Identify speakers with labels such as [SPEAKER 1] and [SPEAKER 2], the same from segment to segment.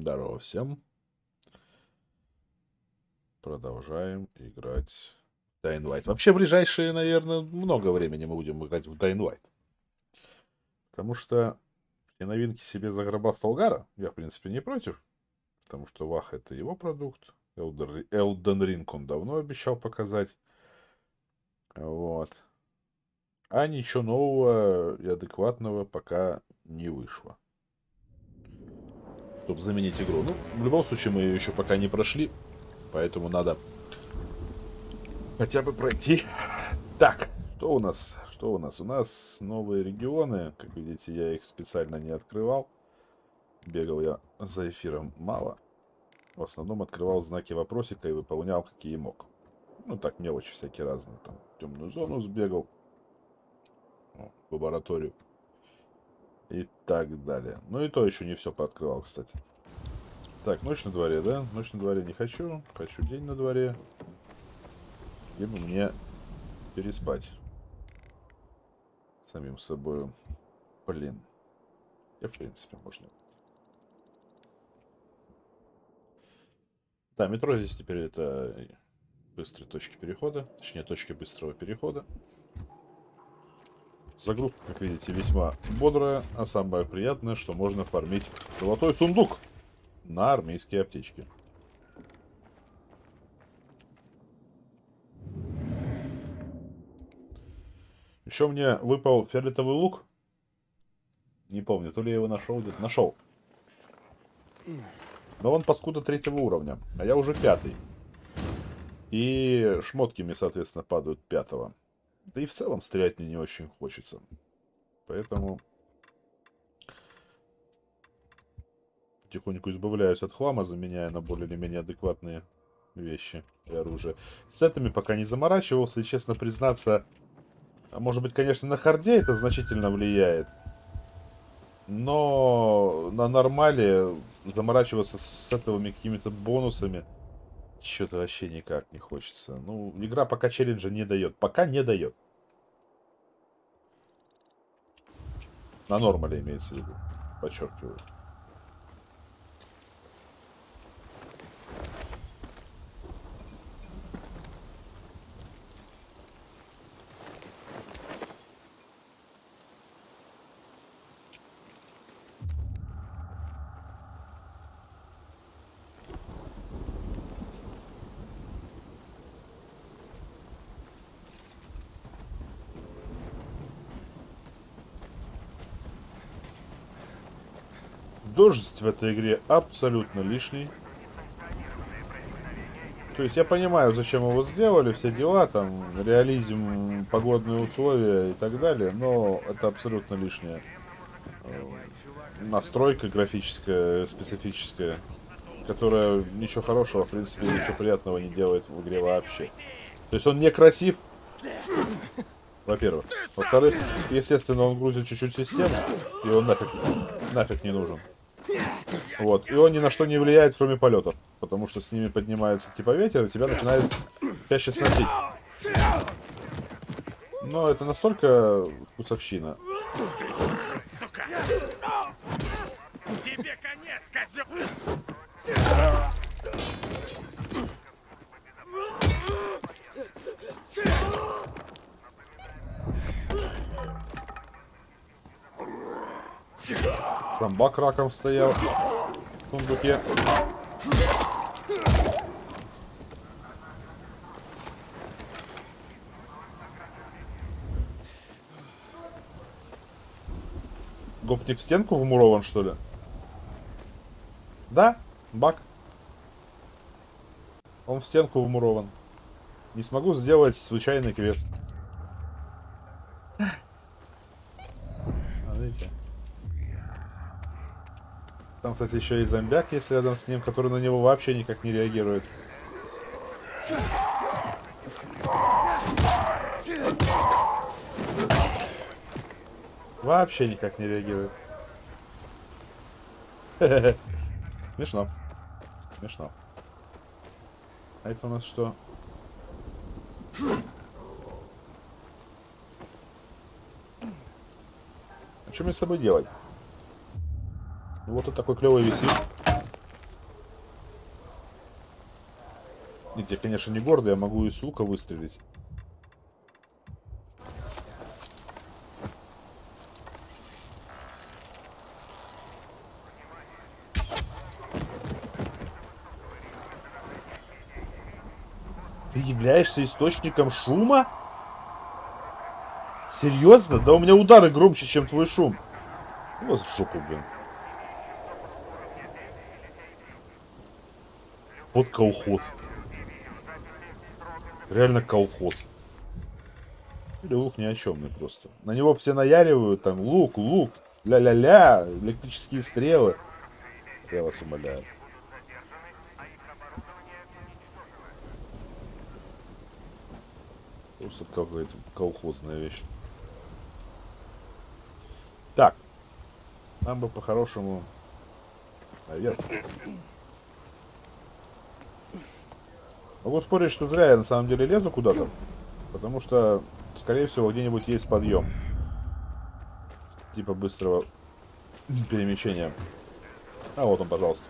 [SPEAKER 1] Здорово всем. Продолжаем играть в Dying Light. Вообще, ближайшие, наверное, много времени мы будем играть в Dying Light. Потому что все новинки себе загробастал Гара. Я, в принципе, не против. Потому что Вах — это его продукт. Elden Ring он давно обещал показать. Вот. А ничего нового и адекватного пока не вышло. Чтобы заменить игру. Ну, в любом случае, мы ее еще пока не прошли. Поэтому надо хотя бы пройти. Так, что у нас? Что у нас? У нас новые регионы. Как видите, я их специально не открывал. Бегал я за эфиром мало. В основном открывал знаки вопросика и выполнял, какие мог. Ну, так, мелочи всякие разные. Там, в темную зону сбегал. В лабораторию. И так далее. Ну, и то еще не все пооткрывал, кстати. Так, ночь на дворе, да? Ночь на дворе не хочу. Хочу день на дворе. Где бы мне переспать самим собой. Блин. Я, в принципе, можно. Да, метро здесь теперь это быстрые точки перехода. Точнее, точки быстрого перехода. Загрузка, как видите, весьма бодрая. А самое приятное, что можно фармить золотой сундук на армейские аптечки. Еще мне выпал фиолетовый лук. Не помню, то ли я его нашел, где-то нашел. Но он паскуда 3-го уровня, а я уже 5-й. И шмотки мне, соответственно, падают 5-го. Да и в целом стрелять мне не очень хочется. Поэтому потихоньку избавляюсь от хлама, заменяя на более или менее адекватные вещи и оружие. С сетами пока не заморачивался, и, честно признаться, может быть, конечно, на харде это значительно влияет. Но на нормале заморачиваться с сетовыми какими-то бонусами что-то вообще никак не хочется. Ну, игра пока челленджа не дает. Пока не дает. На нормале имеется в виду. Подчеркиваю. Дождь в этой игре абсолютно лишний. То есть я понимаю, зачем его сделали, все дела, там, реализм, погодные условия и так далее, но это абсолютно лишняя настройка графическая, специфическая, которая ничего хорошего, в принципе, ничего приятного не делает в игре вообще. То есть он некрасив, во-первых. Во-вторых, естественно, он грузит чуть-чуть систему, и он нафиг не нужен. Вот. И он ни на что не влияет, кроме полетов. Потому что с ними поднимается типа ветер, и тебя начинает чаще сносить. Но это настолько вкусовщина.
[SPEAKER 2] Сука! Тебе конец, козёл!
[SPEAKER 1] Зомбак раком стоял в сундуке. Гопник в стенку вмурован, что ли? Да, баг. Он в стенку вмурован. Не смогу сделать случайный квест. Видите? Там, кстати, еще и зомбяк есть рядом с ним, который на него вообще никак не реагирует. Вообще никак не реагирует. Смешно. Смешно. А это у нас что? А что мне с собой делать? Вот он такой клевый висит. Видите, я, конечно, не гордый, я могу из лука выстрелить. Ты являешься источником шума? Серьезно? Да у меня удары громче, чем твой шум. У вас в жопу, блин. Вот колхоз. Реально колхоз. Или лук ни о чемный просто. На него все наяривают, там, лук, лук, ля-ля-ля, электрические стрелы. Я вас умоляю. Просто какая-то колхозная вещь. Так. Нам бы по-хорошему наверх. Могу спорить, что зря я на самом деле лезу куда-то. Потому что, скорее всего, где-нибудь есть подъем. Типа быстрого перемещения. А вот он, пожалуйста.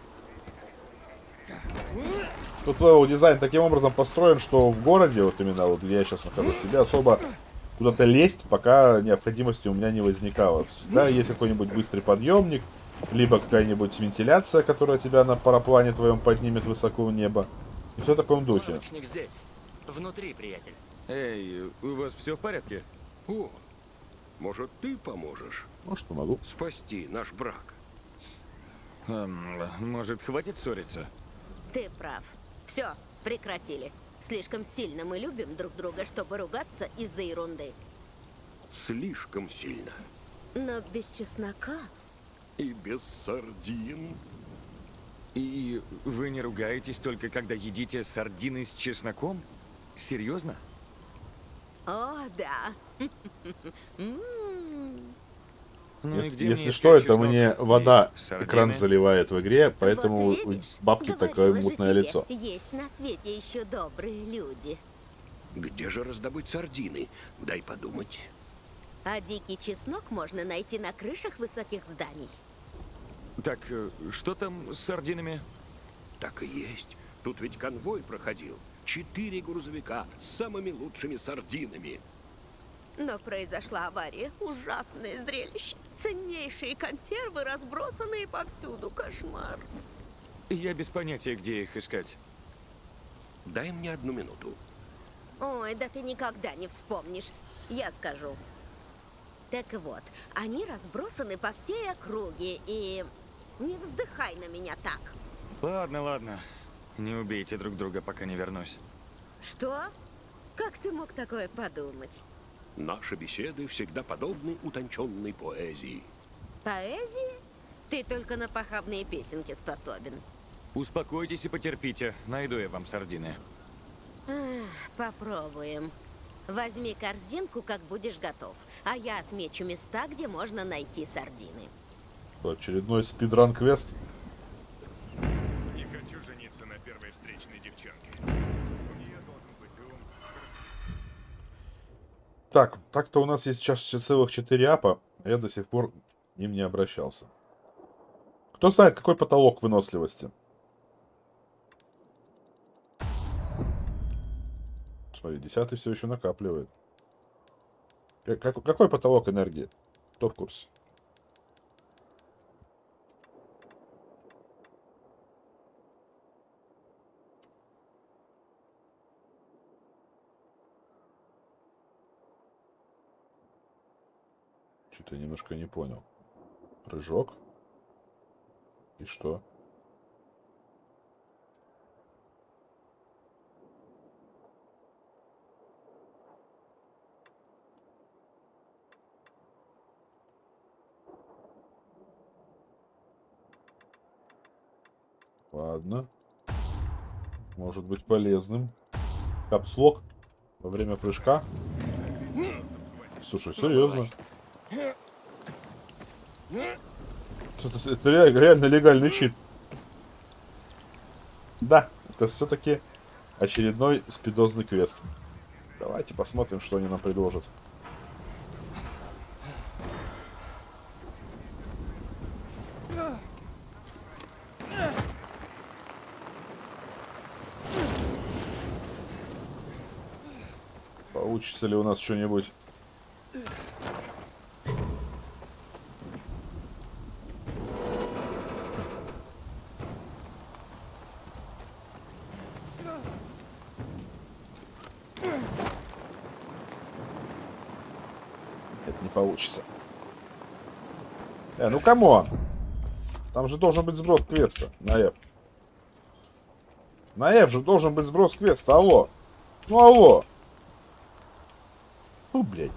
[SPEAKER 1] Тут левел дизайн таким образом построен, что в городе, вот именно вот где я сейчас нахожусь, тебе особо куда-то лезть, пока необходимости у меня не возникало. Всегда есть какой-нибудь быстрый подъемник, либо какая-нибудь вентиляция, которая тебя на параплане твоем поднимет высоко в небо. И все в таком духе.
[SPEAKER 3] Лучник здесь. Внутри, приятель.
[SPEAKER 4] Эй, у вас все в порядке?
[SPEAKER 5] О, может, ты поможешь
[SPEAKER 1] Может, помогу.
[SPEAKER 5] спасти наш брак?
[SPEAKER 4] Может, хватит ссориться?
[SPEAKER 6] Ты прав. Все, прекратили. Слишком сильно мы любим друг друга, чтобы ругаться из-за ерунды.
[SPEAKER 5] Слишком сильно.
[SPEAKER 6] Но без чеснока...
[SPEAKER 5] И без сардин.
[SPEAKER 4] И вы не ругаетесь только когда едите сардины с чесноком? Серьезно?
[SPEAKER 6] О, да.
[SPEAKER 4] Ну и где
[SPEAKER 1] Если
[SPEAKER 4] мне
[SPEAKER 1] что,
[SPEAKER 4] искать
[SPEAKER 1] это
[SPEAKER 4] чеснок
[SPEAKER 1] мне
[SPEAKER 4] и
[SPEAKER 1] вода
[SPEAKER 4] сардины?
[SPEAKER 1] экран заливает в игре, поэтому
[SPEAKER 6] Вот
[SPEAKER 1] у
[SPEAKER 6] видишь,
[SPEAKER 1] бабки
[SPEAKER 6] говорила
[SPEAKER 1] такое
[SPEAKER 6] же
[SPEAKER 1] мутное
[SPEAKER 6] тебе,
[SPEAKER 1] лицо.
[SPEAKER 6] Есть на свете еще добрые люди.
[SPEAKER 5] Где же раздобыть сардины? Дай подумать.
[SPEAKER 6] А дикий чеснок можно найти на крышах высоких зданий.
[SPEAKER 4] Так, что там с сардинами?
[SPEAKER 5] Так и есть. Тут ведь конвой проходил. 4 грузовика с самыми лучшими сардинами.
[SPEAKER 6] Но произошла авария. Ужасное зрелище. Ценнейшие консервы, разбросанные повсюду. Кошмар.
[SPEAKER 4] Я без понятия, где их искать.
[SPEAKER 5] Дай мне 1 минуту.
[SPEAKER 6] Ой, да ты никогда не вспомнишь. Я скажу. Так вот, они разбросаны по всей округе, и... Не вздыхай на меня так.
[SPEAKER 4] Ладно, ладно. Не убейте друг друга, пока не вернусь.
[SPEAKER 6] Что? Как ты мог такое подумать?
[SPEAKER 5] Наши беседы всегда подобны утонченной поэзии.
[SPEAKER 6] Поэзии? Ты только на похабные песенки способен.
[SPEAKER 4] Успокойтесь и потерпите. Найду я вам сардины.
[SPEAKER 6] Ах, попробуем. Возьми корзинку, как будешь готов. А я отмечу места, где можно найти сардины.
[SPEAKER 1] Очередной спидран-квест.
[SPEAKER 2] Не хочу жениться на первой встречной девчонке. У нее должен быть ум.
[SPEAKER 1] Так, так-то у нас есть сейчас целых 4 апа, а я до сих пор к ним не обращался. Кто знает, какой потолок выносливости? Смотри, 10-й все еще накапливает. Какой потолок энергии? Кто в курсе? Что-то я немножко не понял. Прыжок. И что? Ладно. Может быть полезным. Капслок во время прыжка. Слушай, серьезно. Это реально легальный чит. Да, это все-таки очередной спидозный квест. Давайте посмотрим, что они нам предложат. Получится ли у нас что-нибудь? Это не получится. Ну камон! Там же должен быть сброс квеста на F. На F же должен быть сброс квеста. Алло. Ну алло. Ну, блядь.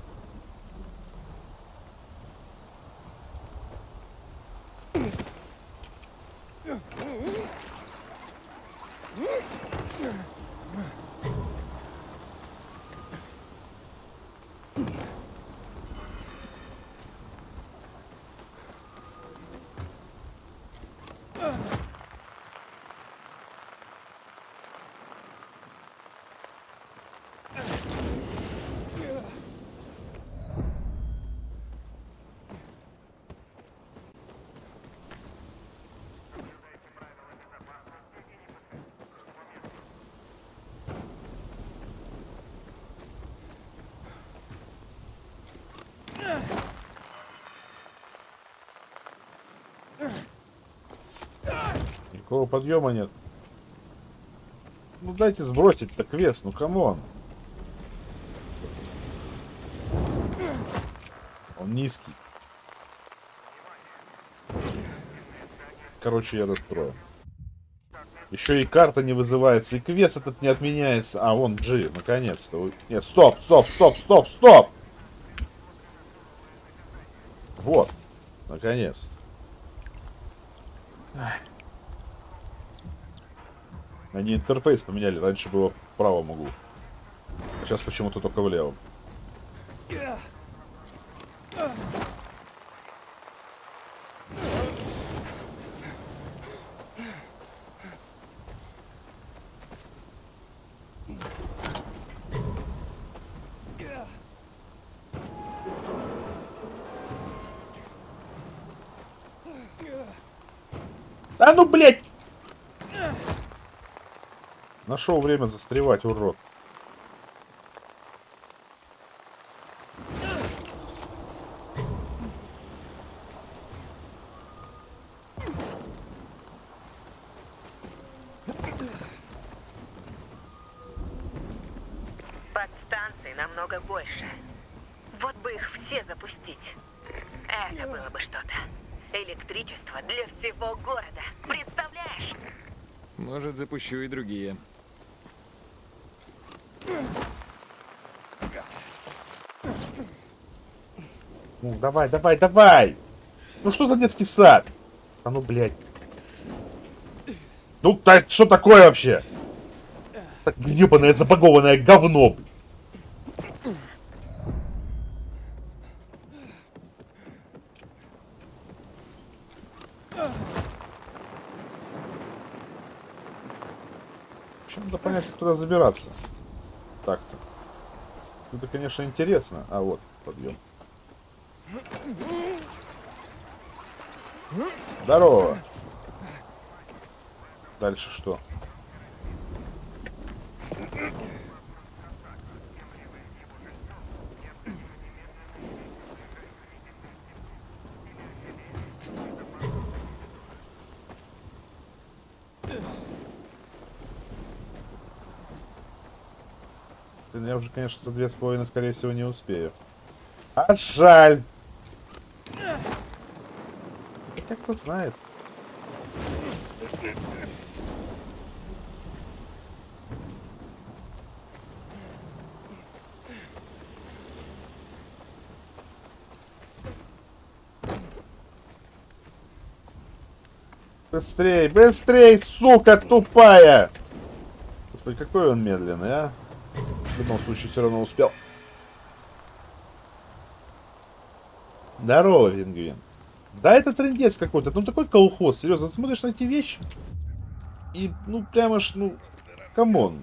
[SPEAKER 1] Никакого подъема нет. Ну дайте сбросить-то квест, ну камон. Он низкий. Короче, я расстрою. Еще и карта не вызывается, и квест этот не отменяется. А, вон G, наконец-то. Нет, стоп, стоп, стоп, стоп, стоп! Вот, наконец-то. Они интерфейс поменяли, раньше было в правом углу. А сейчас почему-то только в левом. А ну, блядь! Нашел время застревать, урод.
[SPEAKER 7] Подстанций намного больше. Вот бы их все запустить. Это было бы что-то. Электричество для всего города. Представляешь?
[SPEAKER 4] Может, запущу и другие.
[SPEAKER 1] Ну, давай, давай, давай! Ну что за детский сад? А ну, блядь. Ну, так, что такое вообще? Так гребаное, забагованное говно. Вообще надо понять, как туда забираться. Так-то. Это, конечно, интересно. А вот, подъем. Здорово. Дальше что? Я уже, конечно, за 2,5, скорее всего, не успею. А жаль. Хотя кто знает. Быстрей, быстрей, сука тупая! Господи, какой он медленный, а? В любом случае, все равно успел. Здорово, пингвин. Да, это трындец какой-то. Ну, такой колхоз. Серьезно, ты смотришь на эти вещи? И, ну, прямо ж, ну, камон.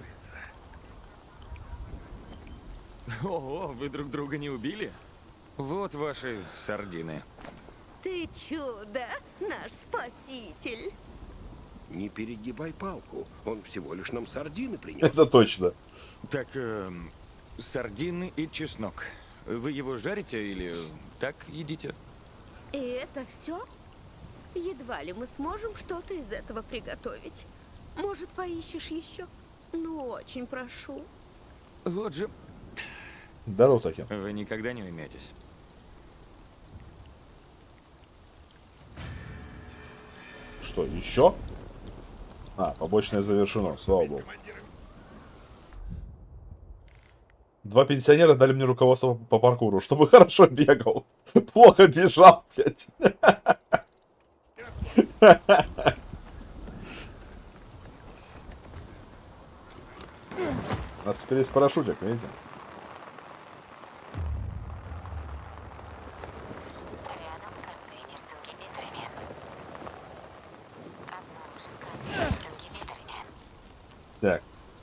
[SPEAKER 4] Ого, вы друг друга не убили? Вот ваши сардины.
[SPEAKER 6] Ты чудо, наш спаситель.
[SPEAKER 5] Не перегибай палку. Он всего лишь нам сардины принес.
[SPEAKER 1] Это точно.
[SPEAKER 4] Так, Сардины и чеснок. Вы его жарите или так едите?
[SPEAKER 6] И это все? Едва ли мы сможем что-то из этого приготовить. Может, поищешь еще? Ну, очень прошу.
[SPEAKER 4] Вот же,
[SPEAKER 1] Здорово, таки.
[SPEAKER 4] вы никогда не уйметесь.
[SPEAKER 1] Что, еще? А, побочное завершено, слава богу. Два пенсионера дали мне руководство по паркуру, чтобы хорошо бегал. Плохо бежал, блядь. У нас теперь есть парашютик, видите?
[SPEAKER 8] Рядом контейнер с ингибиторами. Обнаружен контейнер с ингибиторами.
[SPEAKER 1] Так.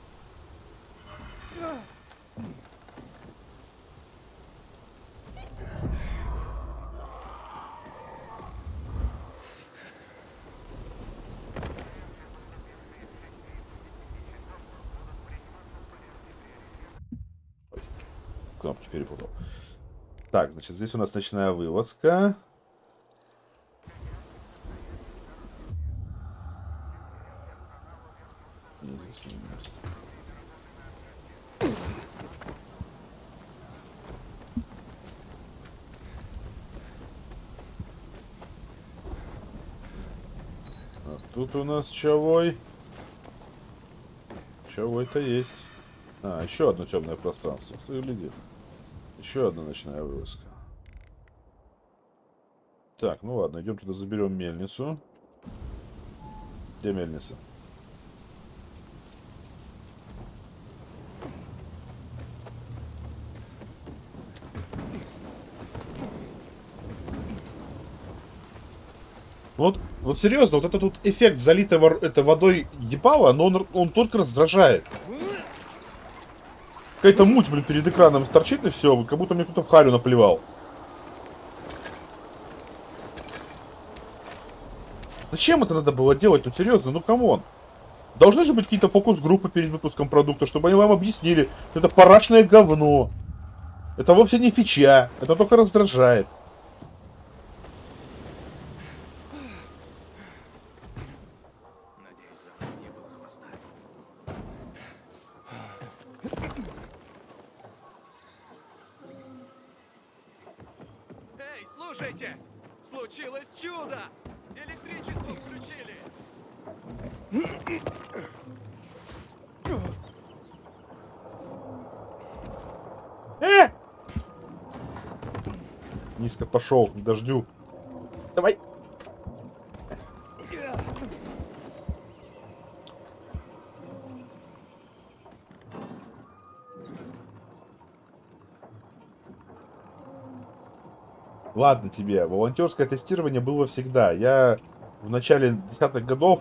[SPEAKER 1] Ой, кнопки перепутал. Так, значит, здесь у нас ночная вылазка. Неизвестное место. А тут у нас чавой. Чавой-то есть. А, еще одно темное пространство. Кто глядит? Еще одна ночная вылазка. Так, ну ладно, идем туда, заберем мельницу. Где мельница? Вот серьезно, вот этот вот эффект залитой водой ебала, но он только раздражает. Какая-то муть, блин, перед экраном торчит и все, как будто мне кто-то в харю наплевал. Зачем это надо было делать? Ну серьезно, ну камон. Должны же быть какие-то фокус-группы перед выпуском продукта, чтобы они вам объяснили, что это парашное говно. Это вовсе не фича, это только раздражает.
[SPEAKER 9] Эй, слушайте! Случилось чудо! Электричество включили!
[SPEAKER 1] Низко пошел, к дождю. Давай. Ладно тебе, волонтерское тестирование было всегда. Я в начале десятых годов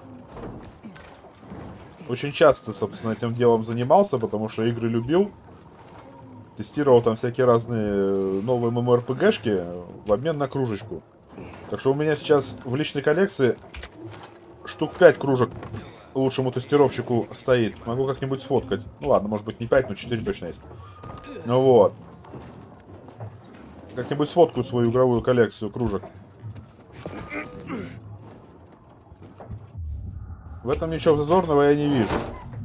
[SPEAKER 1] очень часто, собственно, этим делом занимался, потому что игры любил. Тестировал там всякие разные новые ММО-РПГшки в обмен на кружечку. Так что у меня сейчас в личной коллекции штук 5 кружек лучшему тестировщику стоит. Могу как-нибудь сфоткать. Ну ладно, может быть не 5, но 4 точно есть. Ну вот. Как-нибудь сфоткаю свою игровую коллекцию кружек. В этом ничего зазорного я не вижу.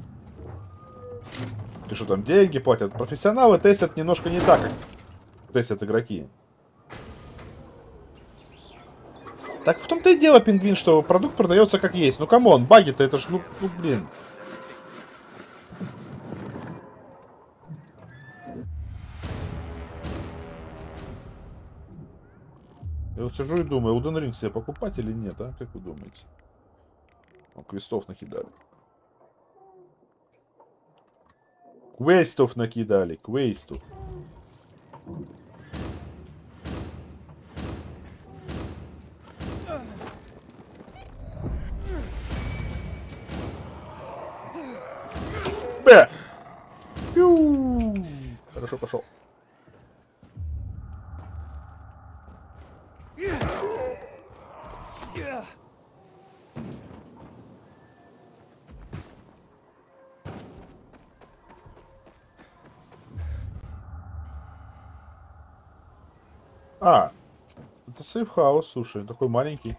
[SPEAKER 1] Ты что, там деньги платят? Профессионалы тестят немножко не так, как тестят игроки. Так в том-то и дело, пингвин, что продукт продается как есть. Ну камон, баги-то это ж, ну блин. Я вот сижу и думаю, Elden Ring себе покупать или нет, а? Как вы думаете? О, квестов накидали. Квестов накидали, квестов. Пью. Хорошо, пошел. А, это сейф-хаус, слушай, такой маленький.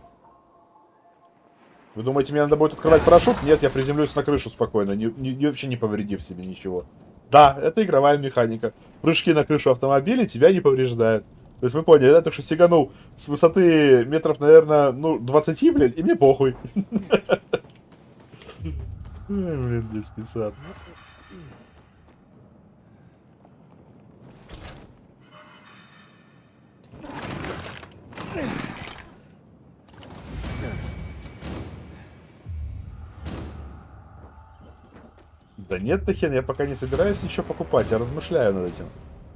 [SPEAKER 1] Вы думаете, мне надо будет открывать парашют? Нет, я приземлюсь на крышу спокойно, вообще не повредив себе ничего. Да, это игровая механика. Прыжки на крышу автомобиля тебя не повреждают. То есть вы поняли, да? Так что сиганул с высоты метров, наверное, ну, 20, блядь, и мне похуй. Блин, детский сад. Да нет, Тахен, я пока не собираюсь ничего покупать, я размышляю над этим.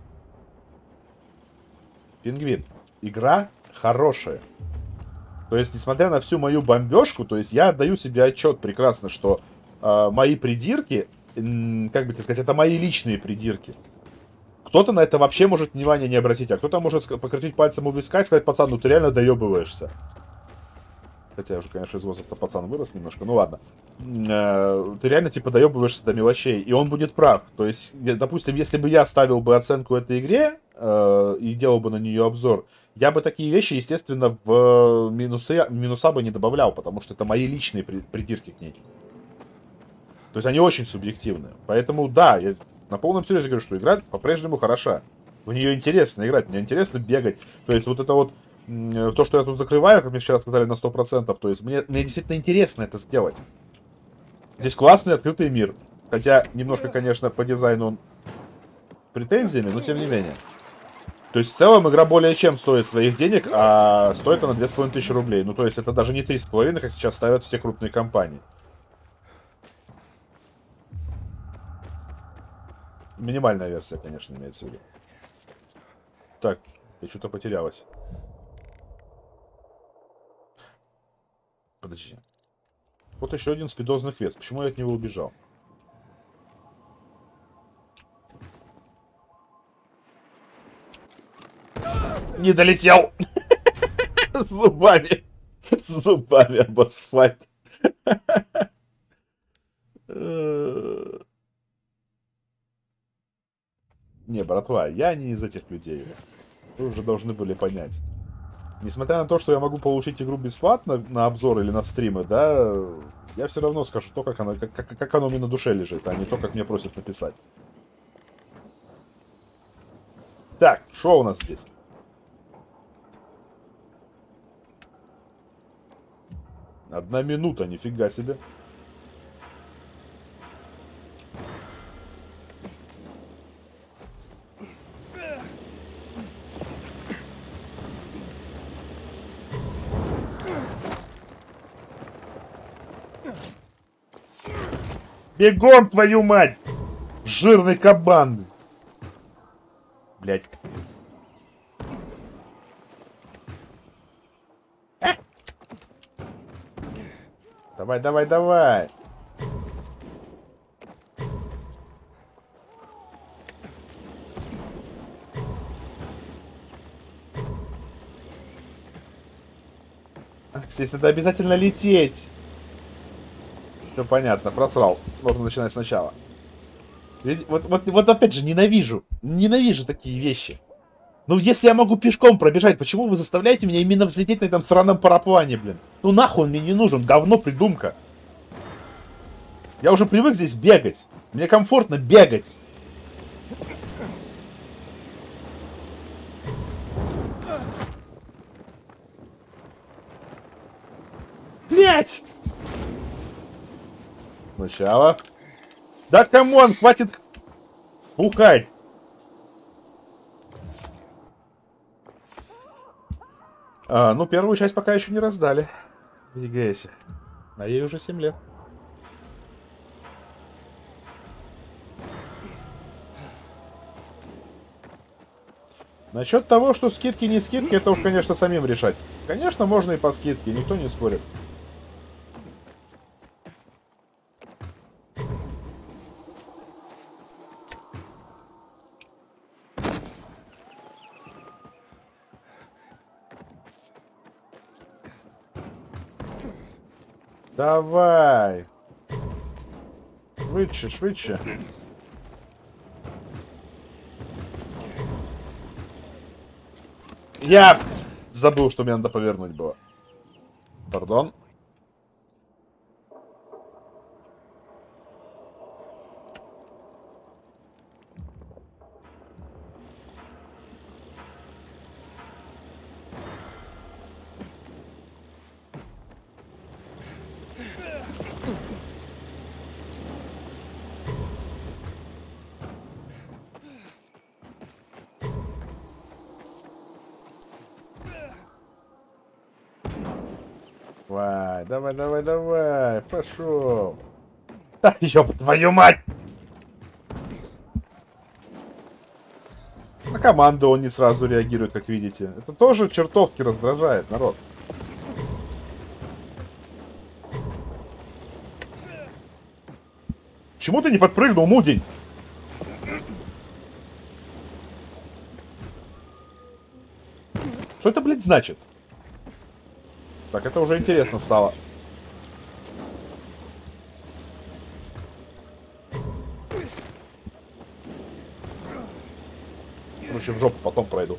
[SPEAKER 1] Пингвин, игра хорошая. То есть, несмотря на всю мою бомбежку, то есть я отдаю себе отчет прекрасно, что мои придирки, как бы так сказать, это мои личные придирки. Кто-то на это вообще может внимания не обратить, а кто-то может покрутить пальцем у виска и сказать: пацан, ну ты реально доебываешься. Хотя уже, конечно, из возраста пацан вырос немножко, ну ладно. Ты реально, типа, доебываешься до мелочей, и он будет прав. То есть, допустим, если бы я ставил бы оценку этой игре и делал бы на нее обзор, я бы такие вещи, естественно, в минуса бы не добавлял, потому что это мои личные придирки к ней. То есть, они очень субъективны. Поэтому, да, я на полном серьезе говорю, что игра по-прежнему хороша. В нее интересно играть, мне интересно бегать. То есть, вот это вот то, что я тут закрываю, как мне вчера сказали, на 100%, то есть мне действительно интересно это сделать. Здесь классный открытый мир. Хотя немножко, конечно, по дизайну он претензиями, но тем не менее. То есть в целом игра более чем стоит своих денег, а стоит она 2500 рублей. Ну то есть это даже не 3,5, как сейчас ставят все крупные компании. Минимальная версия, конечно, имеется в виду. Так, я что-то потерялась. Подожди. Вот еще один спидозный квест. Почему я от него убежал? Не долетел! С зубами. С зубами об асфальт. Не, братва, я не из этих людей. Вы уже должны были понять. Несмотря на то, что я могу получить игру бесплатно на обзор или на стримы, да, я все равно скажу то, как оно мне на душе лежит, а не то, как мне просят написать. Так, что у нас здесь? Одна минута, нифига себе. Бегом, твою мать! Жирный кабан! Блять. Давай, давай, давай! Здесь надо обязательно лететь. Все понятно, просрал. Можно начинать сначала. Вот опять же, ненавижу. Ненавижу такие вещи. Ну, если я могу пешком пробежать, почему вы заставляете меня именно взлететь на этом сраном параплане, блин? Ну нахуй он мне не нужен, говно придумка. Я уже привык здесь бегать. Мне комфортно бегать. Блять! Сначала. Да камон, хватит бухать. Ну, первую часть пока еще не раздали в EGS. А ей уже 7 лет. Насчет того, что скидки не скидки, это уж, конечно, самим решать. Конечно, можно и по скидке, никто не спорит. Давай. Швидше, швидше. Я забыл, что мне надо повернуть было. Пардон. Давай, давай, давай, давай, пошел. Да, ёб твою мать! На команду он не сразу реагирует, как видите. Это тоже чертовски раздражает, народ. Чему ты не подпрыгнул, мудень? Что это, блядь, значит? Так, это уже интересно стало. Короче, в жопу потом пройду.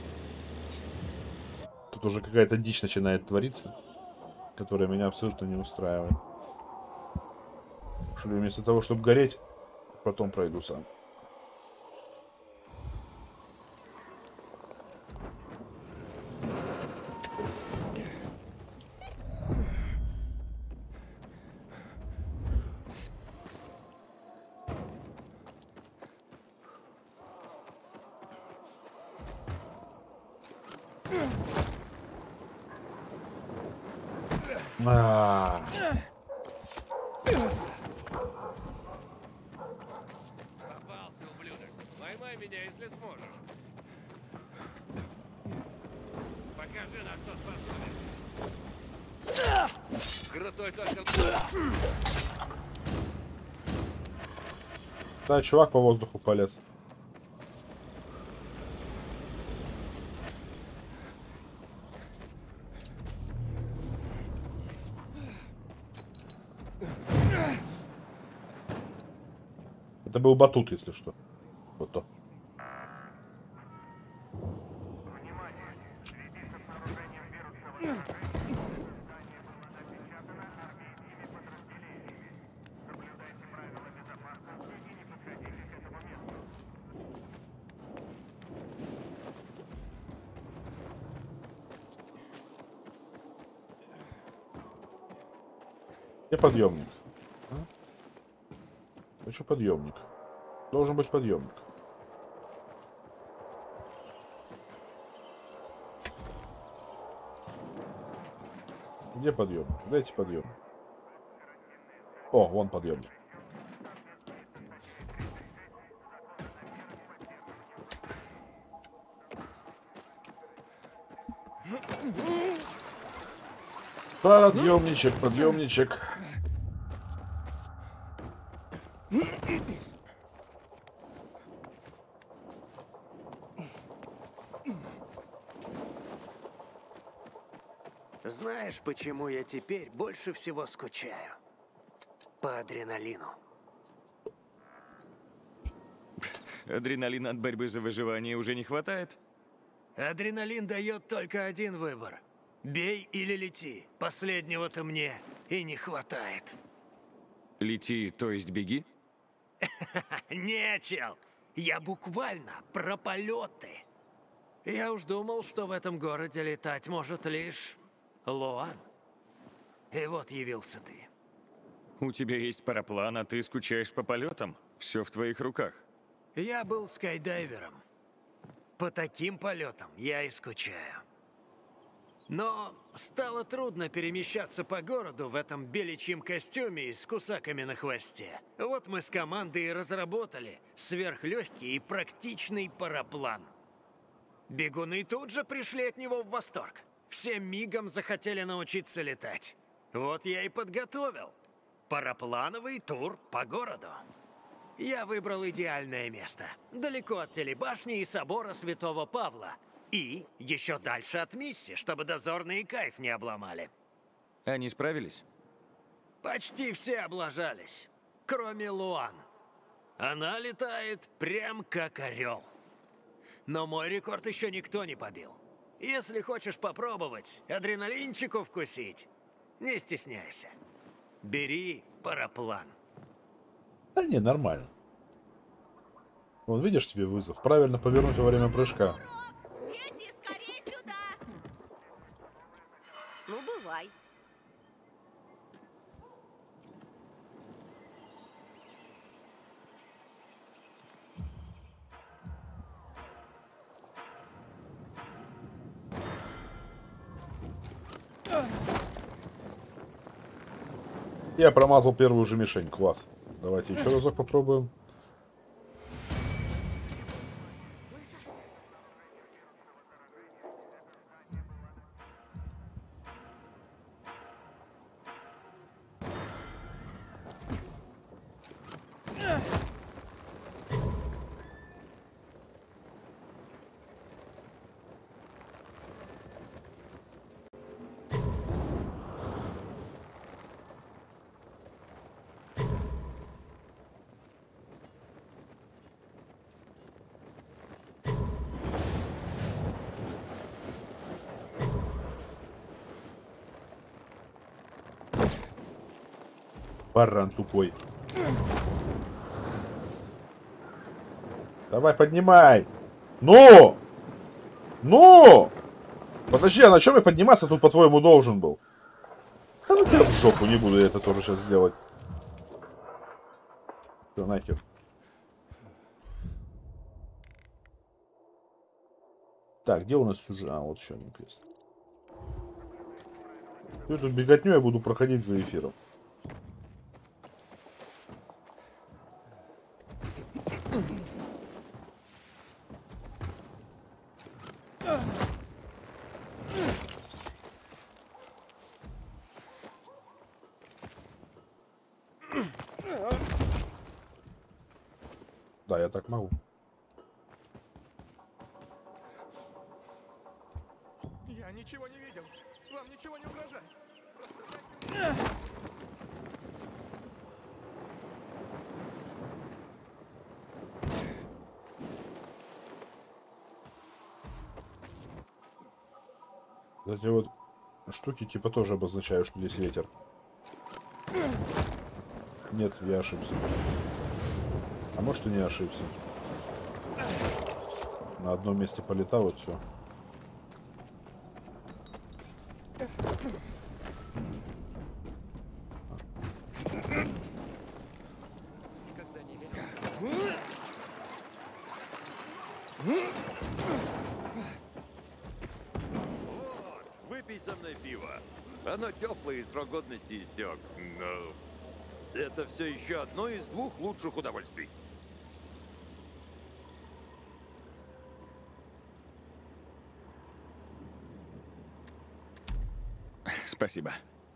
[SPEAKER 1] Тут уже какая-то дичь начинает твориться, которая меня абсолютно не устраивает. Что ли, вместо того, чтобы гореть, потом пройду сам. А.
[SPEAKER 2] Попался, ублюдок. Поймай меня, если сможешь. Покажи, на что способен. Крутой только...
[SPEAKER 1] Да, чувак по воздуху полез. Это был батут, если что. Вот то. Где подъемник? А? Хочу подъемник. Должен быть подъемник. Где подъемник? Дайте подъемник. О, вон подъемник. Подъемничек, подъемничек.
[SPEAKER 10] Знаешь, почему я теперь больше всего скучаю? По адреналину.
[SPEAKER 4] Адреналина от борьбы за выживание уже не хватает?
[SPEAKER 10] Адреналин дает только один выбор. Бей или лети. Последнего-то мне и не хватает.
[SPEAKER 4] Лети, то есть беги?
[SPEAKER 10] Не, чел. Я буквально про полеты. Я уж думал, что в этом городе летать может лишь Луан. И вот явился ты.
[SPEAKER 4] У тебя есть параплан, а ты скучаешь по полетам? Все в твоих руках.
[SPEAKER 10] Я был скайдайвером. По таким полетам я и скучаю. Но стало трудно перемещаться по городу в этом беличьем костюме и с кусаками на хвосте. Вот мы с командой и разработали сверхлегкий и практичный параплан. Бегуны тут же пришли от него в восторг. Все мигом захотели научиться летать. Вот я и подготовил параплановый тур по городу. Я выбрал идеальное место. Далеко от телебашни и собора Святого Павла. И еще дальше от миссии, чтобы дозорные кайф не обломали.
[SPEAKER 4] Они справились?
[SPEAKER 10] Почти все облажались, кроме Луан. Она летает прям как орел. Но мой рекорд еще никто не побил. Если хочешь попробовать адреналинчику вкусить, не стесняйся. Бери параплан.
[SPEAKER 1] Да не, нормально. Вон, видишь, тебе вызов. Правильно повернуть во время прыжка.
[SPEAKER 6] Дети, скорее сюда! Ну, бывай.
[SPEAKER 1] Я промазал первую же мишень. Класс. Давайте еще разок попробуем. Баран тупой. Давай, поднимай. Ну! Ну! Подожди, а на чем я подниматься тут, по-твоему, должен был? Да ну тебя в жопу, не буду я это тоже сейчас делать. Все, нахер. Так, где у нас уже... А, вот еще один квест. Всю эту беготню я буду проходить за эфиром. Да, я так могу.
[SPEAKER 9] Я ничего не видел. Вам ничего не угрожает.
[SPEAKER 1] Эти вот штуки типа тоже обозначают, что здесь ветер. Нет, я ошибся. А может и не ошибся. На одном месте полетал и все.
[SPEAKER 11] Вот, выпей со мной пиво. Оно теплое и срок годности истек. Но это все еще одно из двух лучших удовольствий.
[SPEAKER 4] Спасибо.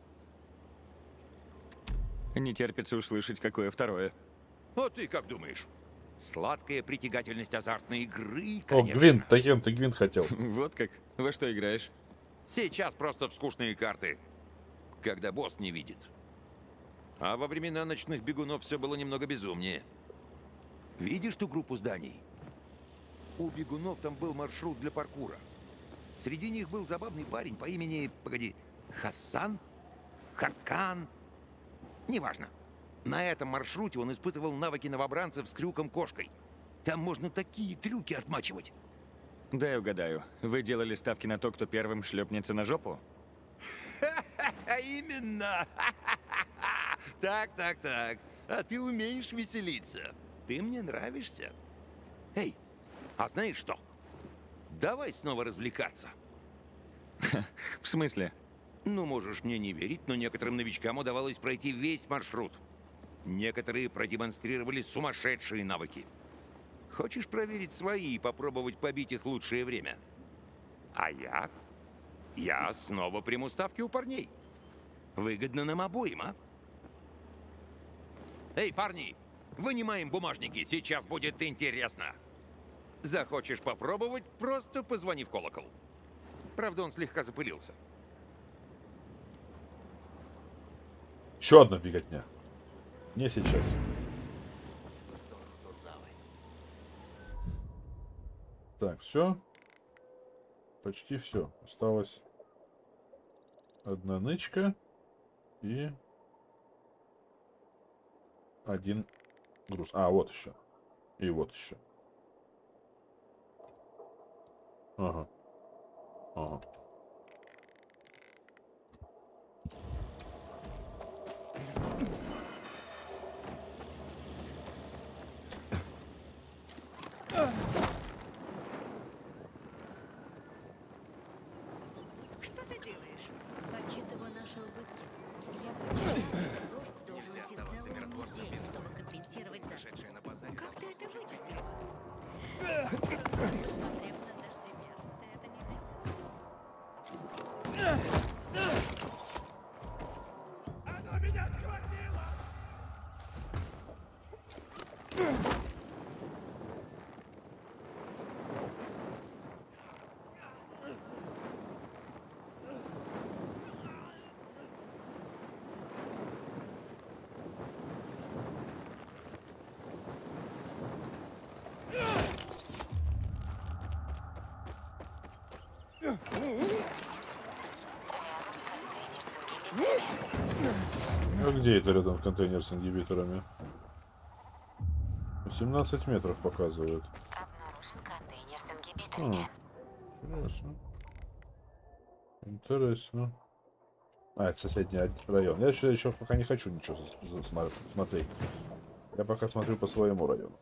[SPEAKER 4] Не терпится услышать, какое второе.
[SPEAKER 11] А ты как думаешь? Сладкая притягательность азартной игры,
[SPEAKER 1] О,
[SPEAKER 11] конечно.
[SPEAKER 1] Гвинт, Таген, ты Гвинт хотел.
[SPEAKER 4] Вот как? Во что играешь?
[SPEAKER 11] Сейчас просто в скучные карты, когда босс не видит. А во времена ночных бегунов все было немного безумнее. Видишь ту группу зданий? У бегунов там был маршрут для паркура. Среди них был забавный парень по имени, погоди, Хасан? Харкан? Неважно. На этом маршруте он испытывал навыки новобранцев с крюком-кошкой. Там можно такие трюки отмачивать.
[SPEAKER 4] Дай угадаю. Вы делали ставки на то, кто первым шлепнется на жопу?
[SPEAKER 11] Именно! Так. А ты умеешь веселиться. Ты мне нравишься. Эй, а знаешь что? Давай снова развлекаться.
[SPEAKER 4] В смысле?
[SPEAKER 11] Ну, можешь мне не верить, но некоторым новичкам удавалось пройти весь маршрут. Некоторые продемонстрировали сумасшедшие навыки. Хочешь проверить свои и попробовать побить их лучшее время? А я? Я снова приму ставки у парней. Выгодно нам обоим, а? Эй, парни, вынимаем бумажники, сейчас будет интересно. Захочешь попробовать, просто позвони в колокол. Правда, он слегка запылился.
[SPEAKER 1] Еще одна беготня. Не сейчас. Так, все. почти все. Осталось одна нычка и один груз. А, вот еще. И вот еще. Ага. Ага.
[SPEAKER 6] Что ты делаешь?
[SPEAKER 8] Подсчитываю наши убытки. Я прочитала, что дождь должен идти целую неделю, чтобы компенсировать засуху.
[SPEAKER 6] Как ты это вычислил?
[SPEAKER 8] Потребно дождевер. Ты это не
[SPEAKER 9] Оно меня схватило!
[SPEAKER 1] А где это рядом контейнер с ингибиторами? 17 метров показывает.
[SPEAKER 8] Обнаружен контейнер с ингибиторами.
[SPEAKER 1] Интересно. Интересно. А, это соседний район. Я еще пока не хочу ничего смотреть. Я пока смотрю по своему району.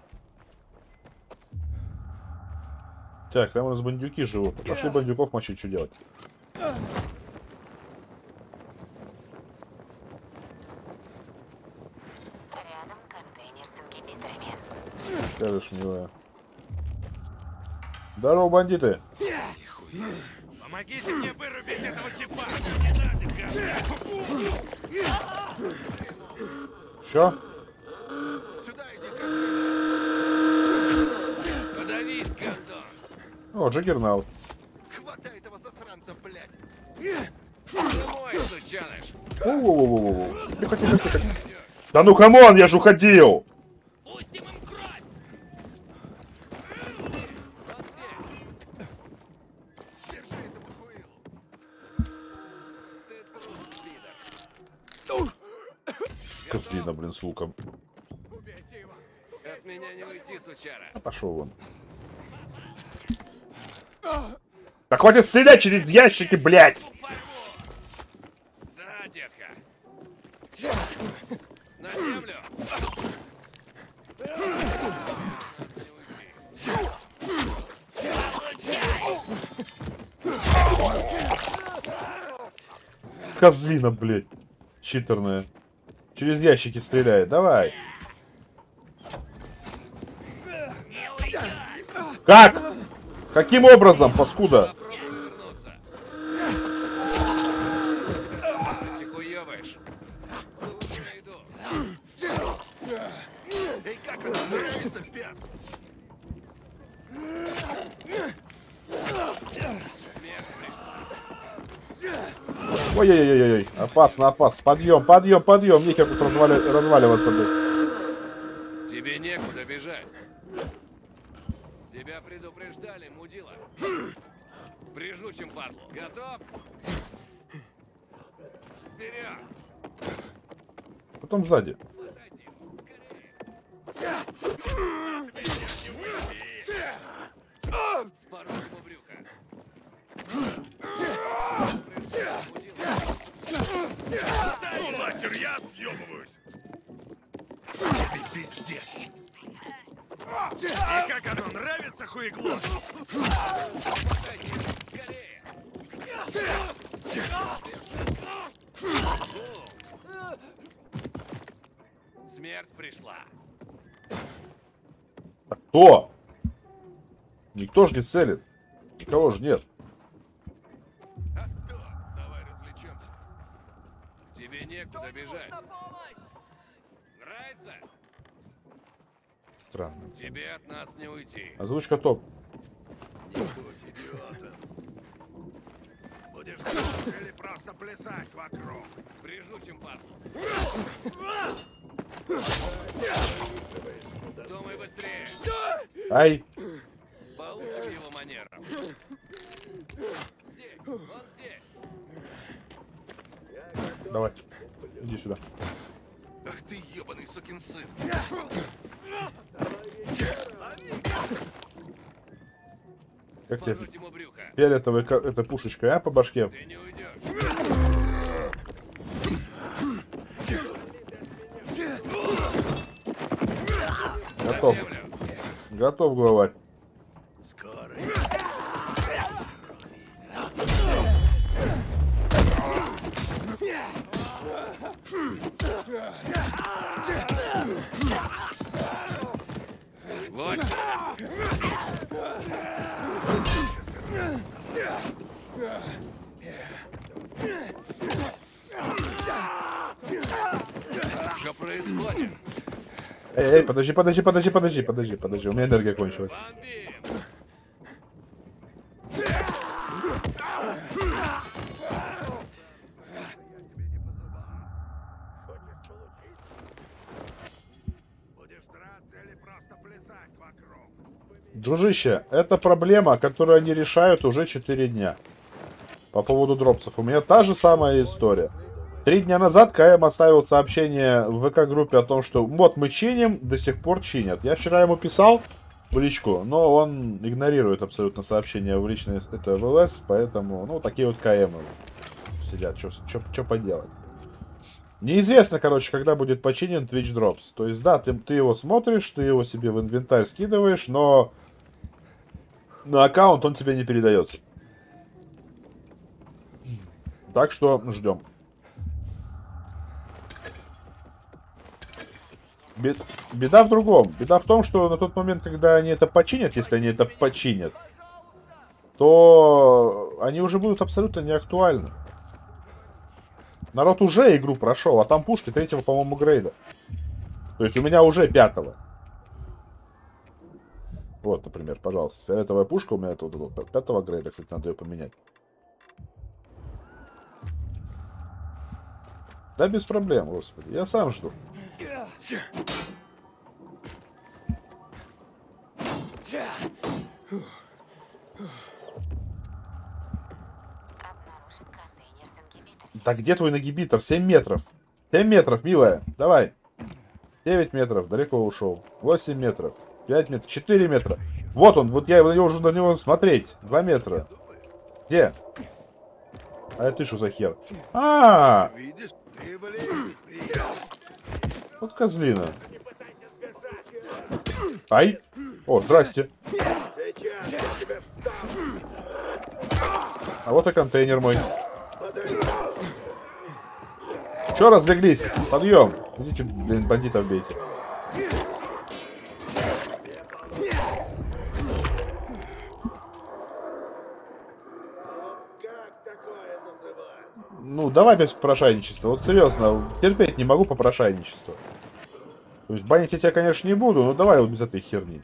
[SPEAKER 1] Так, там у нас бандюки живут. Пошли бандюков мочить, что делать?
[SPEAKER 8] Рядом контейнер с ингибиторами.
[SPEAKER 1] Скажешь, милая. Здорово, бандиты!
[SPEAKER 9] Помогите мне вырубить этого типа! Не надо,
[SPEAKER 1] Чё?
[SPEAKER 9] Сюда иди,
[SPEAKER 11] Подавись, Гандон!
[SPEAKER 1] О, Джаггернаут.
[SPEAKER 9] хватай этого засранца, блядь!
[SPEAKER 11] Домой, сучаныш!
[SPEAKER 1] Воу-воу-воу-воу. Тихо, тихо, тихо. Да ну камон, я ж уходил!
[SPEAKER 11] Пустим им кровь!
[SPEAKER 9] Держи этого хуилу!
[SPEAKER 11] Ты трус, пидор!
[SPEAKER 1] Козлина, блин, с луком.
[SPEAKER 9] Убейте его!
[SPEAKER 11] От меня не уйти, сучара!
[SPEAKER 1] А пошел вон. Да хватит стрелять через ящики, блядь!
[SPEAKER 11] Да, детка! На землю!
[SPEAKER 1] Козлина, блядь. Читерная. Через ящики стреляет. Давай. Как? Каким образом, паскуда?
[SPEAKER 11] Ты хуёваешь? Найду.
[SPEAKER 9] Эй, как она нравится, пес!
[SPEAKER 1] Ой-ой-ой-ой. Опасно, опасно. Подъем, подъем, подъем. Нехер тут разваливаться, блядь.
[SPEAKER 11] Тебе некуда бежать. Тебя предупреждали, мудила. Прижучим падлу. Готов? Вперед!
[SPEAKER 1] Потом сзади.
[SPEAKER 11] С порожного брюха.
[SPEAKER 9] Ну нахер, я съебываюсь! Ты пиздец! И как оно нравится, хуегло?
[SPEAKER 11] Смерть пришла.
[SPEAKER 1] Кто? Никто ж не целит. Никого ж нет.
[SPEAKER 9] А кто? Давай развлечемся.
[SPEAKER 11] Тебе некуда бежать. Нравится?
[SPEAKER 1] Странно.
[SPEAKER 11] Тебе от нас не уйти.
[SPEAKER 1] Озвучка топ.
[SPEAKER 9] Не будь идиотом. Будешь слушать или просто плясать вокруг?
[SPEAKER 11] Прижучим падлу. Думай быстрее.
[SPEAKER 1] Ай.
[SPEAKER 11] Получим его манерам.
[SPEAKER 1] Давай. Иди сюда.
[SPEAKER 12] Ах ты ебаный сукин сын.
[SPEAKER 1] Как тебе фиолетовая эта пушечка, а, по башке? Готов. Готов, главарь.
[SPEAKER 11] Что происходит?
[SPEAKER 1] Эй, подожди. У меня энергия кончилась. Дружище, это проблема, которую они решают уже 4 дня. По поводу дропсов. У меня та же самая история. 3 дня назад КМ оставил сообщение в ВК-группе о том, что вот мы чиним, до сих пор чинят. Я вчера ему писал в личку, но он игнорирует абсолютно сообщения в личной это в ЛС, поэтому, ну, такие вот КМы сидят. Что поделать? Неизвестно, короче, когда будет починен Twitch Drops. То есть, да, ты его смотришь, ты его себе в инвентарь скидываешь, но на аккаунт он тебе не передается. Так что ждем. Беда в другом. Беда в том, что на тот момент, когда они это починят, если они это починят, то они уже будут абсолютно не актуальны. Народ уже игру прошел, а там пушки 3-го, по-моему, грейда. То есть у меня уже 5-го. Вот, например, пожалуйста. Фиолетовая пушка у меня это вот 5-го грейда, кстати, надо ее поменять. Да без проблем, господи. Я сам жду. Так где твой нагибитор? 7 метров. 7 метров, милая. Давай. 9 метров. Далеко ушел. 8 метров. 5 метров. 4 метра. Вот он. Вот я уже на него смотреть. 2 метра. Где? А это ты что за хер? Вот козлина. Ай. О, здрасте. А вот и контейнер мой. Че разлеглись? Подъем. Идите, блин, бандитов бейте. Ну, давай без попрошайничества. Вот серьезно, терпеть не могу попрошайничество. То есть банить я тебя, конечно, не буду, но давай вот без этой херни.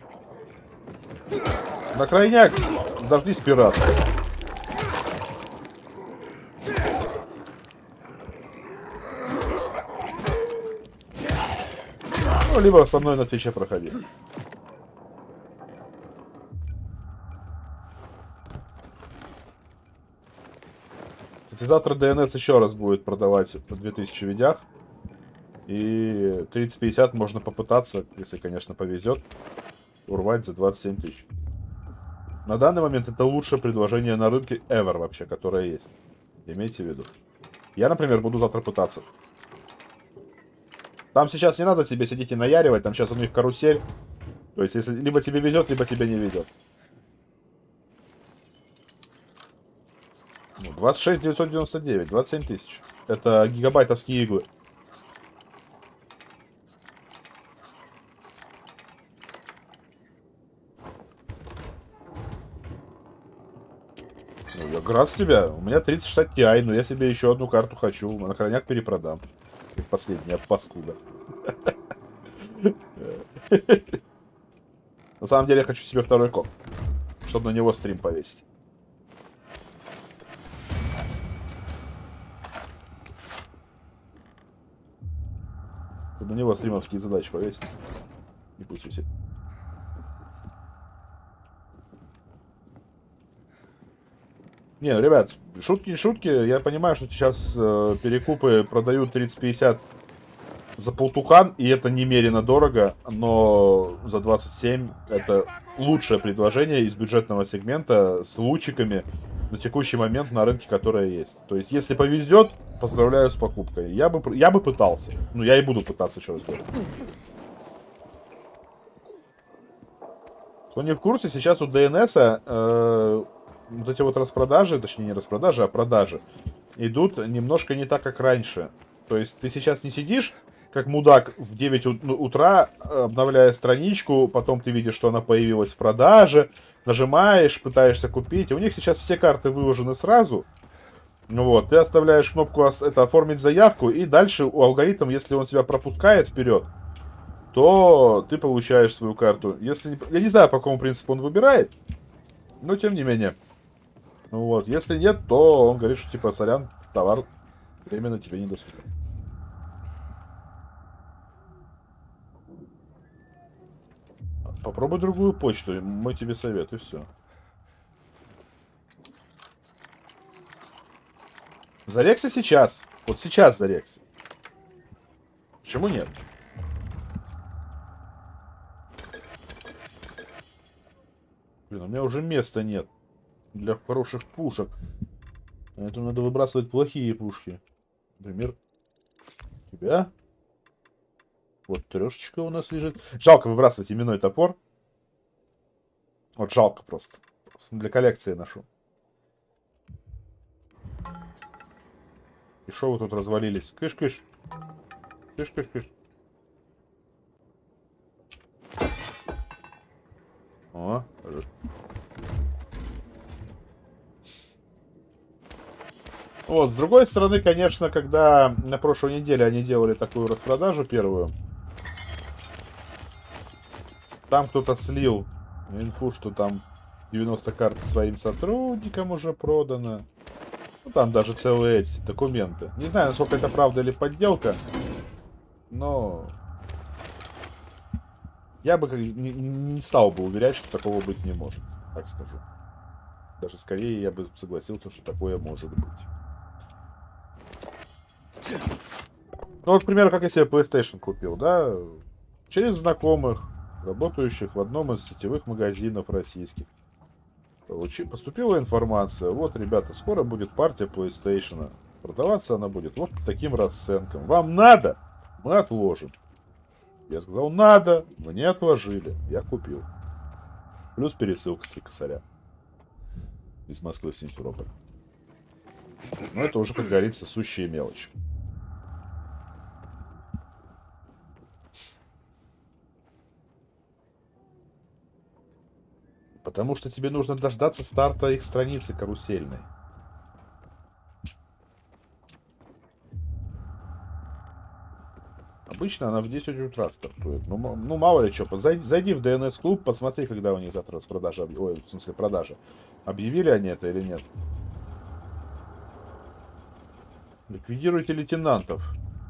[SPEAKER 1] На крайняк дождись пират. Ну, либо со мной на Твиче проходи. Кстати, завтра DNS еще раз будет продавать по 2000 в видях. И 30-50 можно попытаться, если, конечно, повезет, урвать за 27 тысяч. На данный момент это лучшее предложение на рынке ever вообще, которое есть. Имейте в виду. Я, например, буду завтра пытаться. Там сейчас не надо тебе сидеть и наяривать, там сейчас у них карусель. То есть, если либо тебе везет, либо тебе не везет. 26 999, 27 тысяч. Это гигабайтовские иглы. Ну, я рад с тебя. У меня 3060 Ti, но я себе еще одну карту хочу. На крайняк перепродам. Последняя паскуда. На самом деле я хочу себе второй комп, чтобы на него стрим повесить. Чтобы на него стримовские задачи повесить. И пусть висит. Не, ну, ребят, шутки не шутки. Я понимаю, что сейчас перекупы продают 30-50 за полтухан, и это немерено дорого, но за 27 это лучшее предложение из бюджетного сегмента с лучиками на текущий момент на рынке, которое есть. То есть, если повезет, поздравляю с покупкой. Я бы пытался. Ну, я и буду пытаться, еще раз говорю. Кто не в курсе, сейчас у ДНСа вот эти вот распродажи, точнее не распродажи, а продажи, идут немножко не так, как раньше. То есть ты сейчас не сидишь, как мудак, в 9 утра, обновляя страничку, потом ты видишь, что она появилась в продаже, нажимаешь, пытаешься купить. У них сейчас все карты выложены сразу. Вот, ты оставляешь кнопку это «Оформить заявку», и дальше у алгоритма, если он тебя пропускает вперед, то ты получаешь свою карту. Если, я не знаю, по какому принципу он выбирает, но тем не менее. Вот. Если нет, то он говорит, что типа, сорян, товар временно тебе недоступен. Попробуй другую почту, мой тебе совет, и все. Зарекся сейчас. Вот сейчас зарекся. Почему нет? Блин, у меня уже места нет для хороших пушек. Поэтому надо выбрасывать плохие пушки. Например, тебя. Вот трешечка у нас лежит. Жалко выбрасывать именной топор. Вот жалко просто. Для коллекции ношу. И шо вы тут развалились? Кыш-кыш. Кыш-кыш-кыш. О, вот, с другой стороны, конечно, когда на прошлой неделе они делали такую распродажу первую, там кто-то слил инфу, что там 90 карт своим сотрудникам уже продано. Ну, там даже целые эти документы. Не знаю, насколько это правда или подделка, но я бы не стал бы уверять, что такого быть не может, так скажу. Даже скорее я бы согласился, что такое может быть. Ну, вот, к примеру, как я себе PlayStation купил, да? Через знакомых, работающих в одном из сетевых магазинов российских. Поступила информация. Вот, ребята, скоро будет партия PlayStation. Продаваться она будет вот по таким расценкам. Вам надо? Мы отложим. Я сказал, надо. Мне отложили. Я купил. Плюс пересылка 3 косаря. Из Москвы в Симферополь. Но это уже, как говорится, сущие мелочи. Потому что тебе нужно дождаться старта их страницы карусельной. Обычно она в 10 утра стартует. Ну мало ли что. Зайди в DNS-клуб, посмотри, когда у них завтра распродажа. Ой, в смысле, продажа. Объявили они это или нет? Ликвидируйте лейтенантов.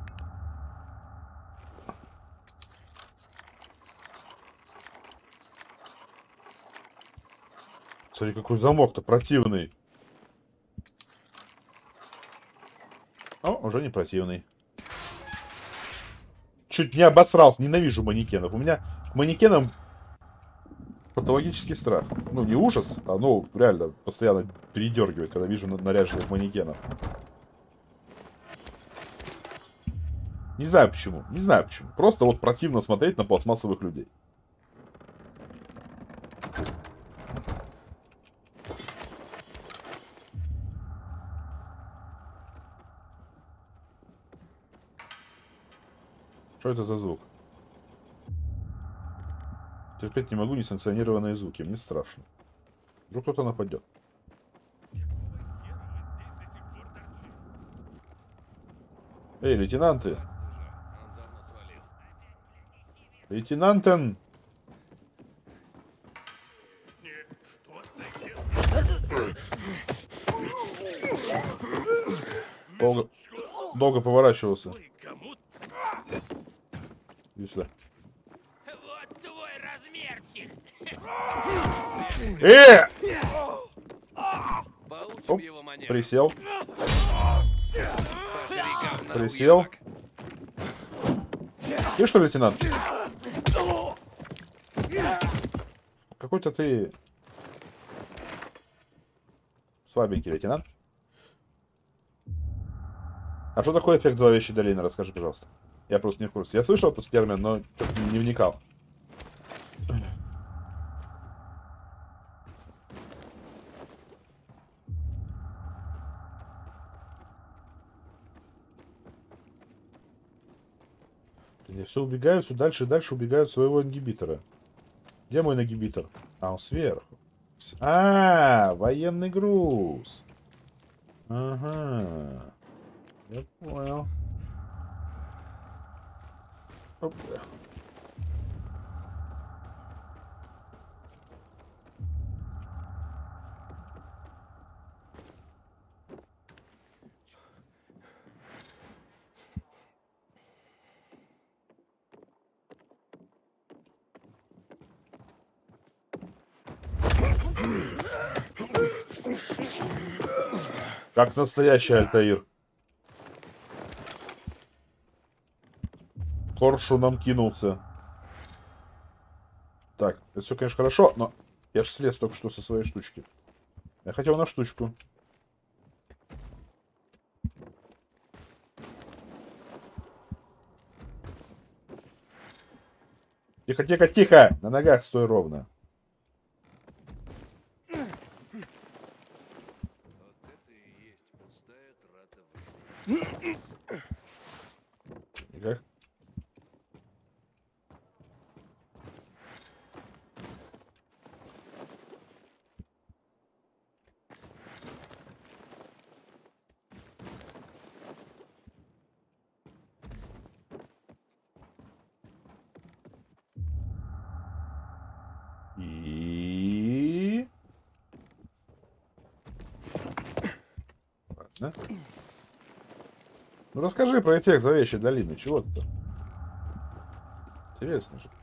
[SPEAKER 1] Смотри, какой замок-то противный. О, уже не противный. Чуть не обосрался. Ненавижу манекенов. У меня к манекенам патологический страх. Ну, не ужас, а ну, реально, постоянно передергивает, когда вижу наряженных манекенов. Не знаю почему. Не знаю почему. Просто вот противно смотреть на пластмассовых людей. Что это за звук? Терпеть не могу несанкционированные звуки. Мне страшно. Вдруг кто-то нападет. Эй, лейтенанты! Лейтенантен! Долго поворачивался. Иди сюда.
[SPEAKER 3] Вот твой размерчик.
[SPEAKER 11] Высыпь его монету.
[SPEAKER 1] Присел.
[SPEAKER 11] Пошли, говна,
[SPEAKER 1] Присел.
[SPEAKER 11] уёбок.
[SPEAKER 1] Ты что, лейтенант? Какой-то ты слабенький, лейтенант. А что такое эффект зловещей долины? Расскажи, пожалуйста. Я просто не в курсе. Я слышал этот термин, но что-то не вникал. Они все убегают, все дальше и дальше убегают от своего ингибитора. Где мой ингибитор? А, он сверху. А, военный груз. Ага. Я понял. Оп. Как настоящий Альтаир. Коршуном кинулся. Так, это все, конечно, хорошо, но я же слез только что со своей штучки. Я хотел на штучку. Тихо, тихо, тихо! На ногах стой ровно. Никак. И... Ладно. Ну расскажи про эффект зловещей долины. Чего ты-то? Интересно же.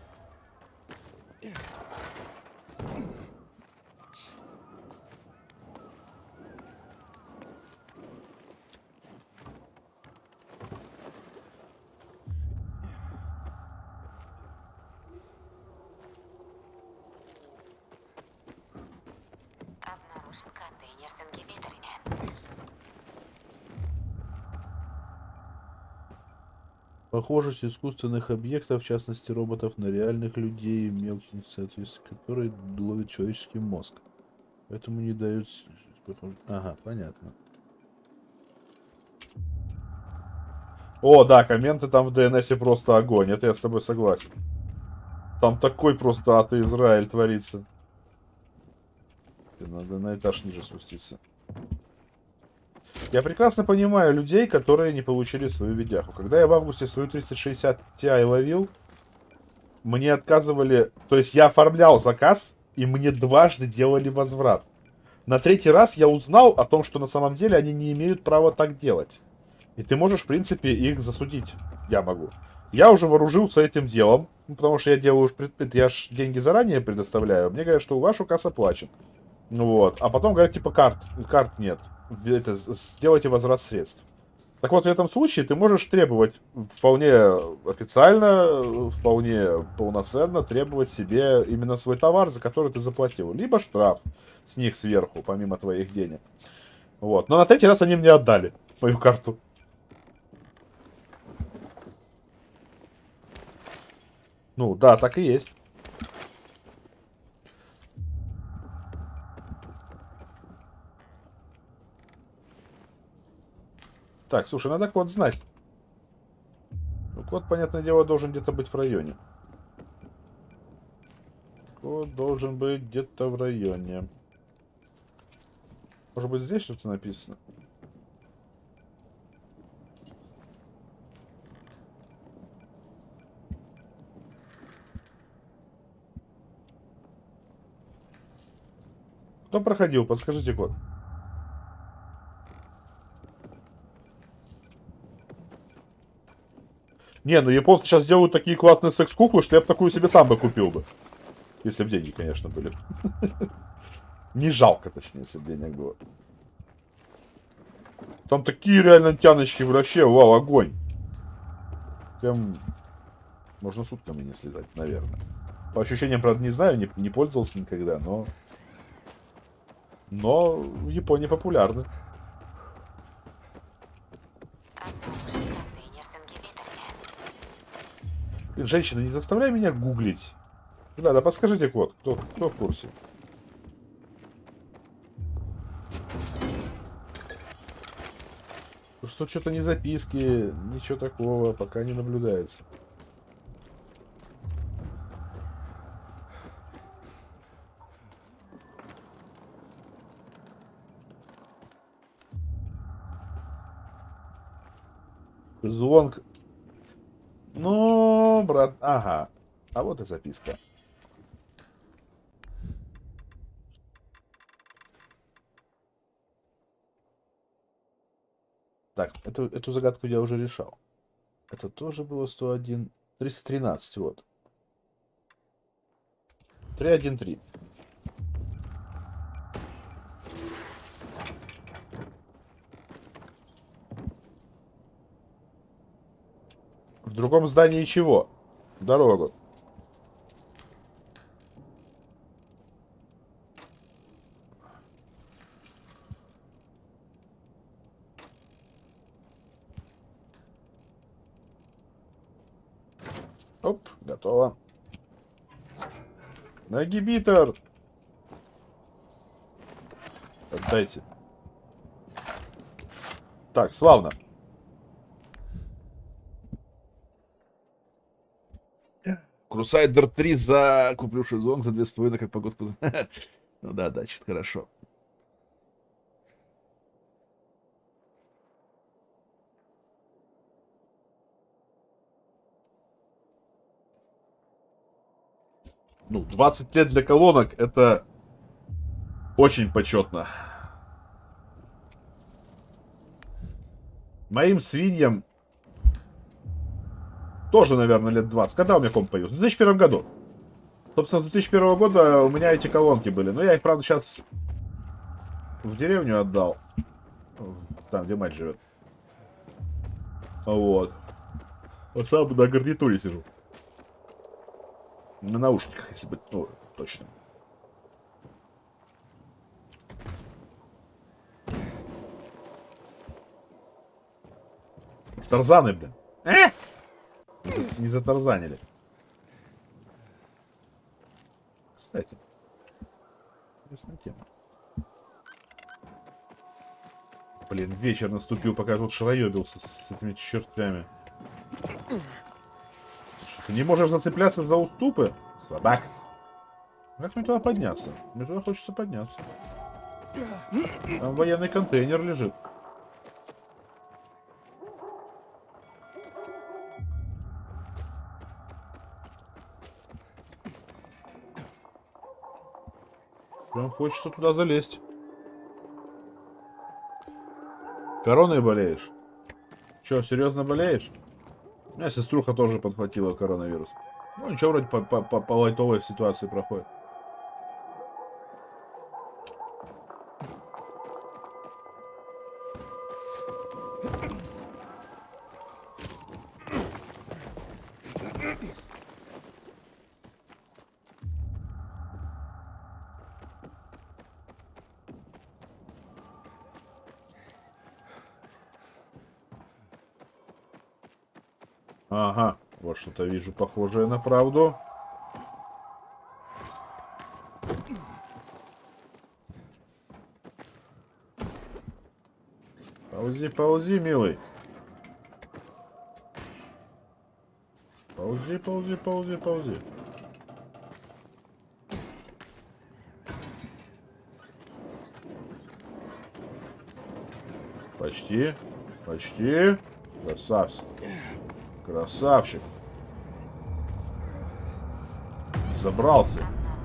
[SPEAKER 8] Обнаружен контейнер с ингибиторами.
[SPEAKER 1] Похожесть искусственных объектов, в частности роботов, на реальных людей, мелких, соответственно, которые ловят человеческий мозг. Поэтому не дают... Ага, понятно. О, да, комменты там в DNS просто огонь. Это я с тобой согласен. Там такой просто ад и Израиль творится. Надо на этаж ниже спуститься. Я прекрасно понимаю людей, которые не получили свою видяху. Когда я в августе свою 3060 Ti ловил, мне отказывали... То есть я оформлял заказ, и мне дважды делали возврат. На третий раз я узнал о том, что на самом деле они не имеют права так делать. И ты можешь, в принципе, их засудить. Я могу. Я уже вооружился этим делом, потому что я делаю уж предпред... Я ж деньги заранее предоставляю. Мне говорят, что ваш указ оплачен. Вот. А потом говорят, типа, карт нет. Это, сделайте возврат средств. Так вот, в этом случае ты можешь требовать вполне официально, вполне полноценно требовать себе именно свой товар, за который ты заплатил. Либо штраф с них сверху, помимо твоих денег. Вот. Но на третий раз они мне отдали мою карту. Ну, да, так и есть. Так, слушай, надо код знать. Ну, код, понятное дело, должен где-то быть в районе. Код должен быть где-то в районе. Может быть, здесь что-то написано? Кто проходил? Подскажите код. Не, ну японцы сейчас делают такие классные секс-куклы, что я бы такую себе сам бы купил бы. Если бы деньги, конечно, были. Не жалко, точнее, если бы денег было. Там такие реально тяночки вообще, вау, огонь. Прям можно сутками не слезать, наверное. По ощущениям, правда, не знаю, не пользовался никогда, но в Японии популярны. Блин, женщина, не заставляй меня гуглить. Ребята, подскажите код, кто в курсе? Что что-то не записки, ничего такого пока не наблюдается. Звонк. Ну, брат, ага. А вот и записка. Так, эту загадку я уже решал. Это тоже было 101. 313, вот. 313. В другом здании чего? Дорогу. Оп, готово. Нагибитер. Отдайте. Так, славно. Крусайдер 3 за... Куплю шезлонг за 2,5, как по господу. Ну да, чуть хорошо. Ну, 20 лет для колонок — это очень почетно. Моим свиньям тоже, наверное, лет 20. Когда у меня комп появился? В 2001 году. Собственно, с 2001 года у меня эти колонки были. Но я их, правда, сейчас в деревню отдал. Там, где мать живет. Вот. А сам на гарнитуре сижу. На наушниках, если быть, ну, точно. Тарзаны, блин. Не затарзанили. Кстати. Интересная тема. Блин, вечер наступил, пока я тут шароебился с этими чертями. Что, ты не можешь зацепляться за уступы? Слабак. Как мне туда подняться? Мне туда хочется подняться. Там военный контейнер лежит. Прям хочется туда залезть. Короной болеешь? Че, серьезно болеешь? У меня сеструха тоже подхватила коронавирус. Ну ничего, вроде по лайтовой ситуации проходит. Ага, вот что-то вижу похожее на правду. Ползи, ползи, милый. Ползи, ползи, ползи, ползи. Почти, почти. Красавчик. Красавчик. Забрался.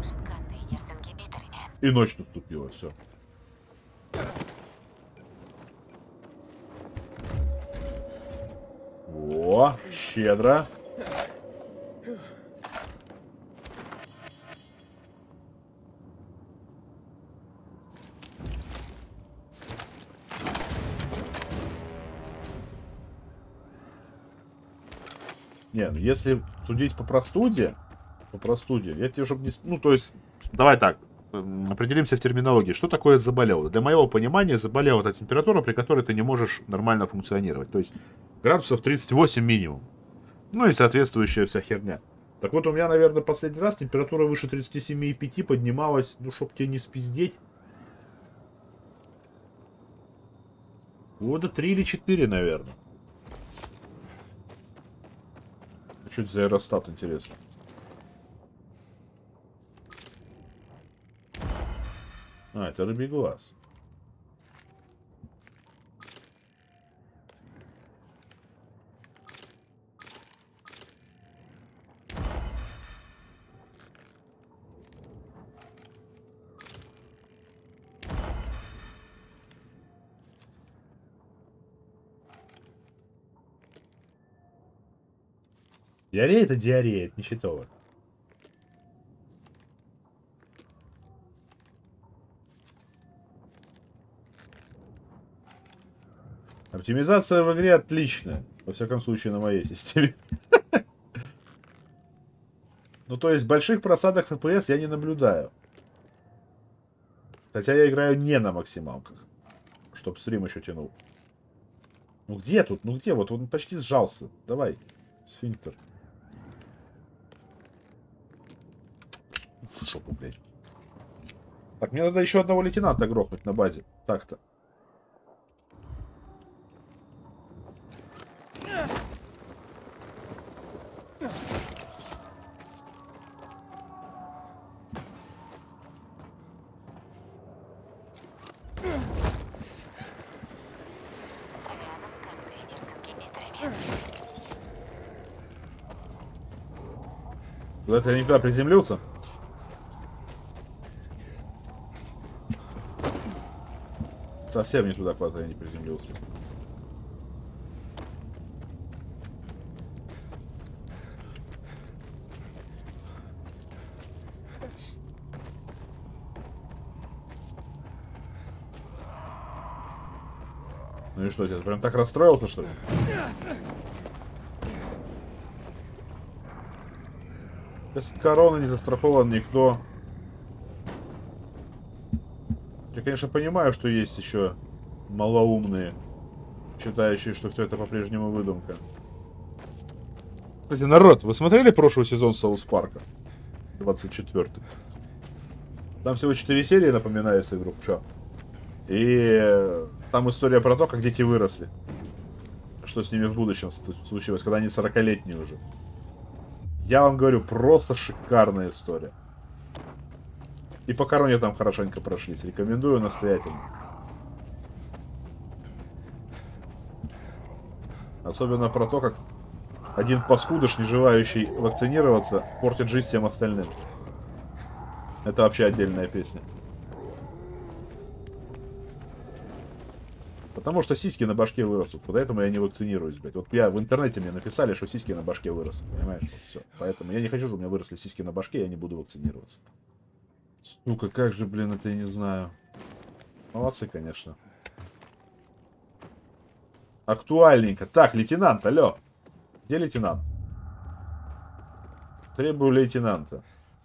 [SPEAKER 1] И ночь наступила, все. О, щедро. Не, ну если судить по простуде, я тебе уже не... Ну, то есть, давай так, определимся в терминологии. Что такое заболел? Для моего понимания, заболел это температура, при которой ты не можешь нормально функционировать. То есть, градусов 38 минимум. Ну и соответствующая вся херня. Так вот, у меня, наверное, последний раз температура выше 37,5 поднималась, ну, чтоб тебе не спиздеть. Года 3 или 4, наверное. Что это за аэростат, интересно? А, это рыбий глаз. Диарея это диарея, это не щитово. Оптимизация в игре отличная. Во всяком случае, на моей системе. Ну, то есть, больших просадок FPS я не наблюдаю. Хотя я играю не на максималках. Чтоб стрим еще тянул. Ну, где тут? Ну, где? Вот он почти сжался. Давай. Сфинктер. В шопу, блядь. Так, мне надо еще одного лейтенанта грохнуть на базе. Так-то. Куда-то я не туда приземлился. Совсем не туда, куда-то я не приземлился. Ну и что, тебя прям так расстроился, что ли? Без короны не застрахован никто. Я, конечно, понимаю, что есть еще малоумные, считающие, что все это по-прежнему выдумка. Кстати, народ, вы смотрели прошлый сезон Саус Парка? 24-й. Там всего 4 серии, напоминаю, если вдруг что. И там история про то, как дети выросли. Что с ними в будущем случилось, когда они 40-летние уже. Я вам говорю, просто шикарная история. И по короне там хорошенько прошлись. Рекомендую настоятельно. Особенно про то, как один паскудыш, не желающий вакцинироваться, портит жизнь всем остальным. Это вообще отдельная песня. Потому что сиськи на башке вырастут. Поэтому я не вакцинируюсь, блядь. Вот я в интернете мне написали, что сиськи на башке вырастут. Понимаешь? Вот все. Поэтому я не хочу, чтобы у меня выросли сиськи на башке, я не буду вакцинироваться. Сука, как же, блин, это я не знаю. Молодцы, конечно. Актуальненько. Так, лейтенант, алло. Где лейтенант? Требую лейтенанта.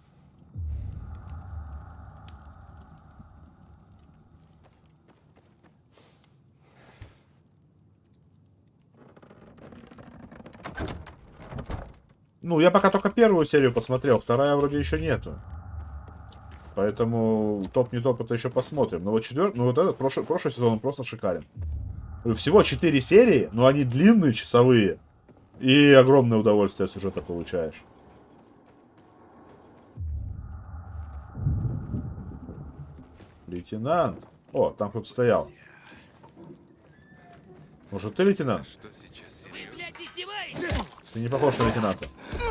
[SPEAKER 1] Ну, я пока только первую серию посмотрел, вторая вроде еще нету. Поэтому топ не топ, это еще посмотрим. Но вот четвертый, ну вот этот прошлый сезон он просто шикарен. Всего 4 серии, но они длинные, часовые. И огромное удовольствие от сюжета получаешь. Лейтенант. О, там кто-то стоял. Может, ты лейтенант?
[SPEAKER 3] Вы, блядь, издеваетесь?
[SPEAKER 1] Ты не похож на лейтенанта.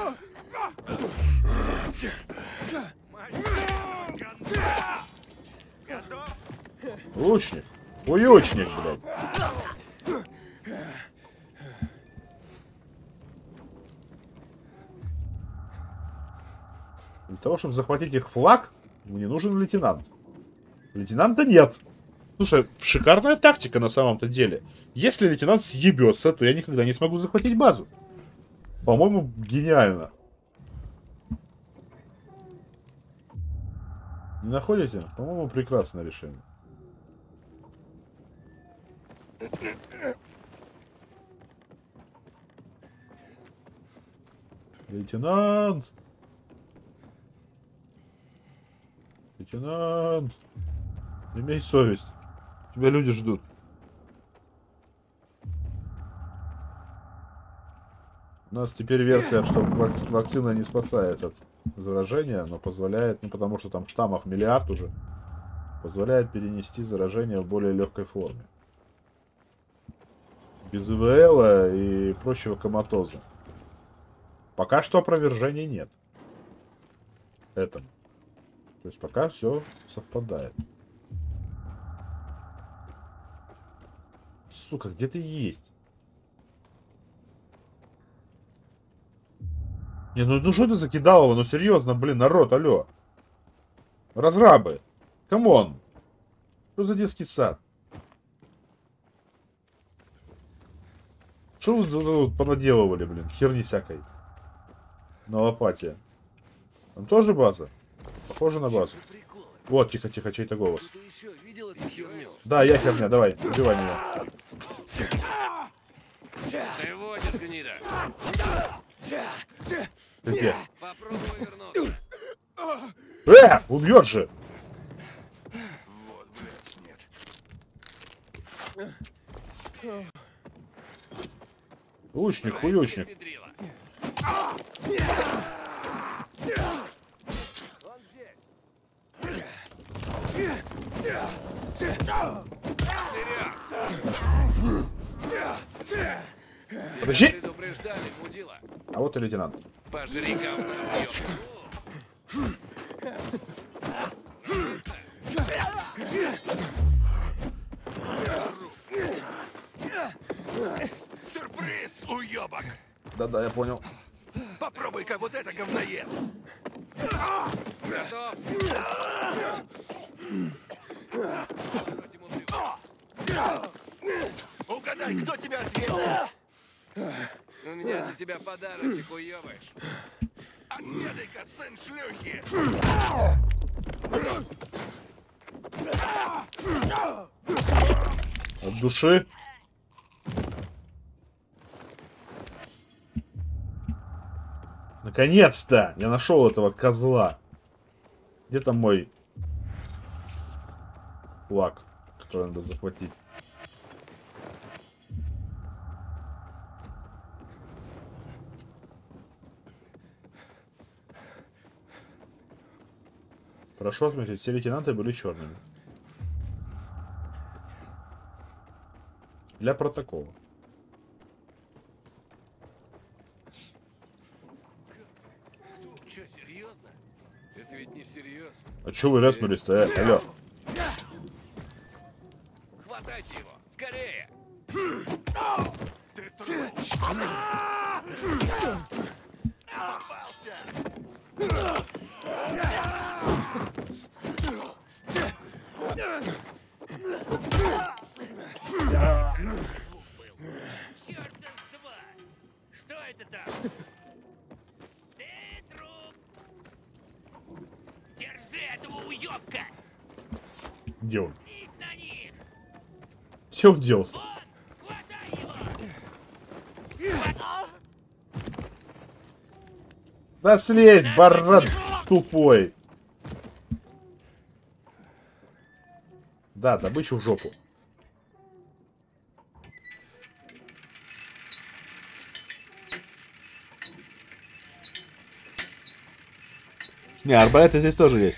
[SPEAKER 1] Лучник. Уючник, блядь. Для того, чтобы захватить их флаг, мне нужен лейтенант. Лейтенанта нет. Слушай, шикарная тактика на самом-то деле. Если лейтенант съебется, то я никогда не смогу захватить базу. По-моему, гениально. Не находите? По-моему, прекрасное решение. Лейтенант! Лейтенант! Имей совесть. Тебя люди ждут. У нас теперь версия, что вакцина не спасает от заражения, но позволяет, ну потому что там штаммов миллиард уже, позволяет перенести заражение в более легкой форме. Без ИВЛ и прочего коматоза. Пока что опровержений нет. Этому. То есть пока все совпадает. Сука, где ты есть? Не, ну что ты закидал его? Ну серьезно, блин, народ, алло. Разрабы. Камон. Что за детский сад? Что вы тут понаделывали, блин? Херни всякой. На лопате. Там тоже база? Похоже на базу. Вот, тихо, тихо, чей-то голос. Да, я херня, давай, убивай меня.
[SPEAKER 3] Ты водишь, гнида.
[SPEAKER 1] Ты где?
[SPEAKER 3] Попробуй вернуться.
[SPEAKER 1] Убьет же!
[SPEAKER 12] Вот, блядь, нет.
[SPEAKER 1] Лучник, хуючник. Подожди! А вот и лейтенант.
[SPEAKER 3] Пожри говна,
[SPEAKER 12] Сюрприз, уёбок!
[SPEAKER 1] Да-да, я понял.
[SPEAKER 12] Попробуй-ка вот это говноед!
[SPEAKER 3] Готов?
[SPEAKER 12] Угадай, кто тебя ответил?
[SPEAKER 3] У меня за тебя подарочек, уёбаешь.
[SPEAKER 12] Отведай-ка, сын шлюхи!
[SPEAKER 1] От души. Наконец-то! Я нашел этого козла. Где там мой флаг, который надо захватить? Хорошо отметить, все лейтенанты были черными. Для протокола.
[SPEAKER 3] Что, серьезно? Это ведь не всерьез.
[SPEAKER 1] А чё вы резнулись-то, алло?
[SPEAKER 3] Хватайте его, скорее!
[SPEAKER 12] Ты труп! Попался!
[SPEAKER 3] Чёртов два! Что это там? Ты труп! Держи этого уёбка!
[SPEAKER 1] Где он?
[SPEAKER 3] Ник на них!
[SPEAKER 1] Че он делся?
[SPEAKER 3] Вот! Хватай его!
[SPEAKER 1] Да слезь, баран тупой! Да, добычу в жопу. Не, арбалеты здесь тоже есть.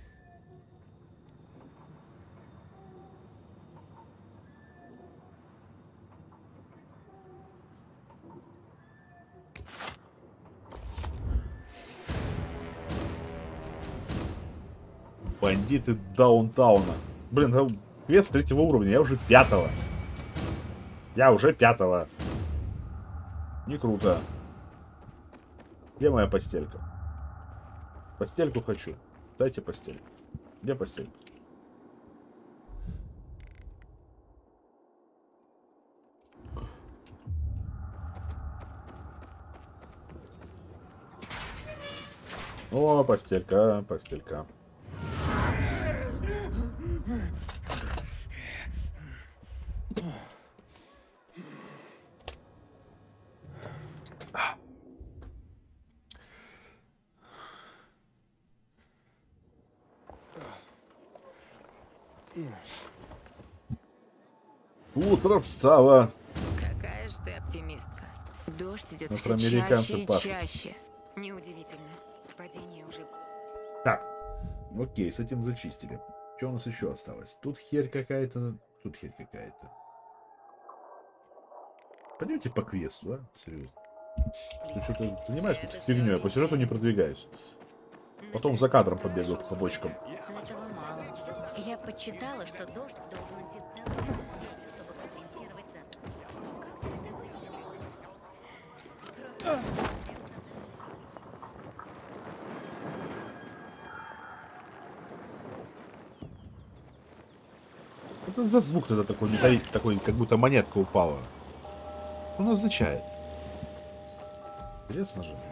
[SPEAKER 1] Бандиты даунтауна. Блин, там квест 3-го уровня, я уже 5-го. Я уже 5-го. Не круто. Где моя постелька? Постельку хочу. Дайте постель. Где постель? О, постелька, постелька. Утро встало.
[SPEAKER 13] Какая же ты оптимистка. Дождь идет все
[SPEAKER 1] Афроамериканцы
[SPEAKER 13] чаще и
[SPEAKER 1] пахнут.
[SPEAKER 13] чаще. Неудивительно. Падение уже...
[SPEAKER 1] Так, окей, с этим зачистили. Что у нас еще осталось? Тут херь какая-то, тут херь какая-то. Пойдемте по квесту, а? Серьезно. Ты что-то занимаешь какой-то фигней, а по сюжету не продвигаюсь. Потом за кадром побегал по бочкам.
[SPEAKER 8] Этого мало. Я почитала, что дождь должен идти целый день, чтобы компенсировать
[SPEAKER 1] Это за звук тогда такой металлик, такой, как будто монетка упала. Что он означает? Интересно же.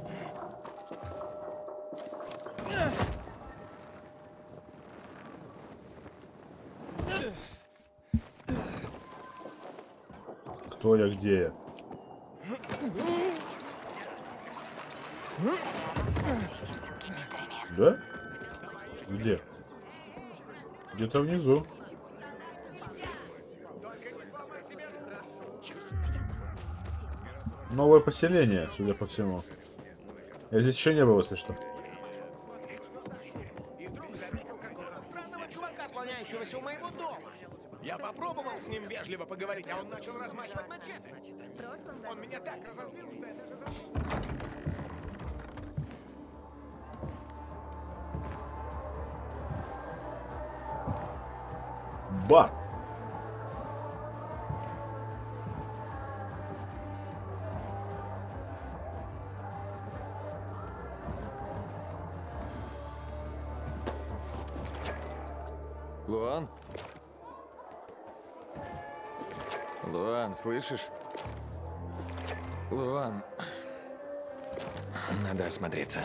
[SPEAKER 1] Кто я, где я? Да? Где? Где-то внизу. Новое поселение, судя по всему. Я здесь еще не был, если что.
[SPEAKER 12] Странного чувака, слоняющегося у моего дома. Я попробовал с ним вежливо поговорить, а он начал размахивать мачете. Он меня так разозлил, что я даже...
[SPEAKER 1] Бар.
[SPEAKER 4] Луан? Луан, слышишь? Луан. Надо осмотреться.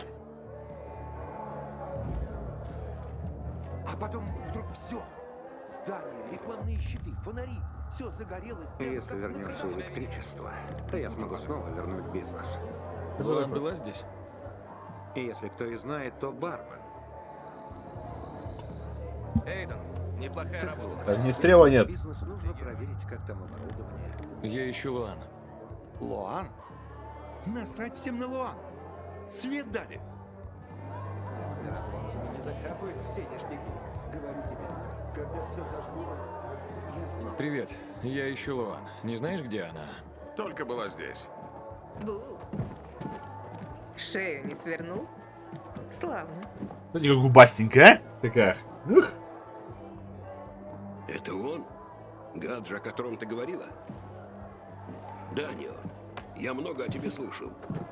[SPEAKER 5] А потом вдруг все. Здания, рекламные щиты, фонари. Все загорелось.
[SPEAKER 14] Если вернется электричество, то я смогу снова вернуть бизнес.
[SPEAKER 4] Луан была здесь?
[SPEAKER 14] И если кто и знает, то Барбан.
[SPEAKER 3] Эйден, неплохая работа.
[SPEAKER 1] Огнестрела нет.
[SPEAKER 14] Бизнес нужно проверить, как там оборудование.
[SPEAKER 4] Я ищу Луан.
[SPEAKER 12] Луан? Насрать всем на Луан. Свет дали.
[SPEAKER 5] Не захапают все ништяки. Говорю тебе, когда все зажглось, я знал.
[SPEAKER 4] Привет, я ищу Луан. Не знаешь, где она?
[SPEAKER 12] Только была здесь.
[SPEAKER 7] Бу. Шею не свернул? Славно.
[SPEAKER 1] Смотрите, как губастенькая, а? Такая. Ух.
[SPEAKER 5] Это он? Гаджа, о котором ты говорила? Данио, я много о тебе слышал.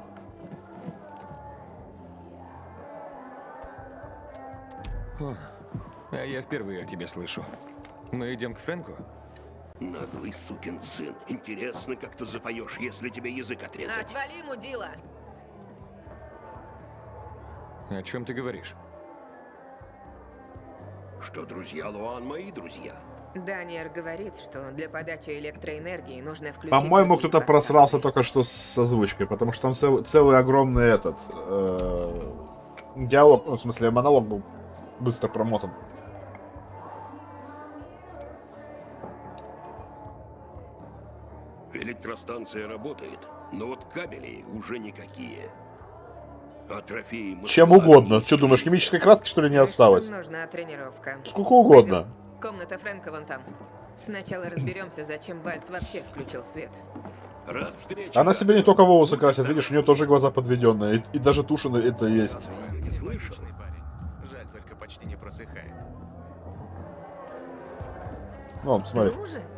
[SPEAKER 4] О, а я впервые о тебе слышу. Мы идем к Фрэнку?
[SPEAKER 5] Наглый сукин сын. Интересно, как ты запоешь, если тебе язык отрезать.
[SPEAKER 7] Отвали, мудила!
[SPEAKER 4] О чем ты говоришь?
[SPEAKER 5] Что друзья Луан мои друзья.
[SPEAKER 7] Даниэр говорит, что для подачи электроэнергии нужно включить...
[SPEAKER 1] По-моему,
[SPEAKER 7] другие
[SPEAKER 1] кто-то
[SPEAKER 7] подстанции.
[SPEAKER 1] просрался только что с озвучкой, потому что там целый огромный этот диалог, ну, в смысле, монолог был быстро промотан.
[SPEAKER 5] Электростанция работает, но вот кабели уже никакие. А трофеи...
[SPEAKER 1] Чем угодно. Что думаешь, химической краски, что ли, не осталось?
[SPEAKER 7] Нужна тренировка.
[SPEAKER 1] Сколько угодно.
[SPEAKER 7] Пойдем. Комната Фрэнка вон там. Сначала разберемся, зачем Вальц вообще включил свет.
[SPEAKER 5] Рад встрече.
[SPEAKER 1] Она себе не только волосы красит, видишь, у нее тоже глаза подведенные. И даже тушь это есть.
[SPEAKER 3] Слышал? Жаль, только почти не просыхает.
[SPEAKER 1] Вон, смотри.
[SPEAKER 7] Ну же.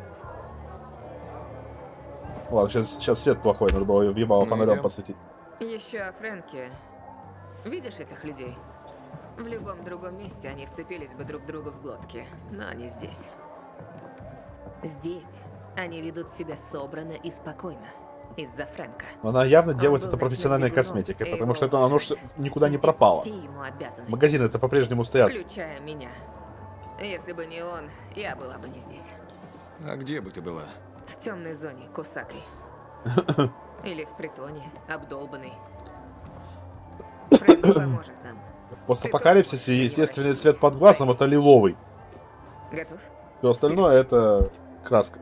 [SPEAKER 1] Ладно, сейчас свет плохой, надо было въебало фонарем
[SPEAKER 4] идем.
[SPEAKER 1] посветить.
[SPEAKER 7] Еще о Фрэнке. Видишь этих людей? В любом другом месте они вцепились бы друг другу в глотки. Но они здесь. Здесь они ведут себя собранно и спокойно.
[SPEAKER 13] Из-за Фрэнка.
[SPEAKER 1] Она явно
[SPEAKER 13] Он
[SPEAKER 1] делает
[SPEAKER 13] был
[SPEAKER 1] это
[SPEAKER 13] ночным
[SPEAKER 1] профессиональной
[SPEAKER 13] бегуном,
[SPEAKER 1] косметикой,
[SPEAKER 13] и
[SPEAKER 1] потому
[SPEAKER 13] его
[SPEAKER 1] что это оно
[SPEAKER 13] уважают.
[SPEAKER 1] никуда не
[SPEAKER 13] Здесь
[SPEAKER 1] пропало.
[SPEAKER 13] все ему обязаны.
[SPEAKER 1] Магазины-то по-прежнему стоят.
[SPEAKER 13] Включая меня. Если бы не он, я была бы не здесь.
[SPEAKER 4] А где бы ты была?
[SPEAKER 13] В темной зоне, Кусакой. Или в притоне, обдолбанный. Фрэнк поможет нам.
[SPEAKER 1] В постапокалипсисе естественный цвет под глазом это лиловый.
[SPEAKER 13] Готов?
[SPEAKER 1] Все остальное это краска.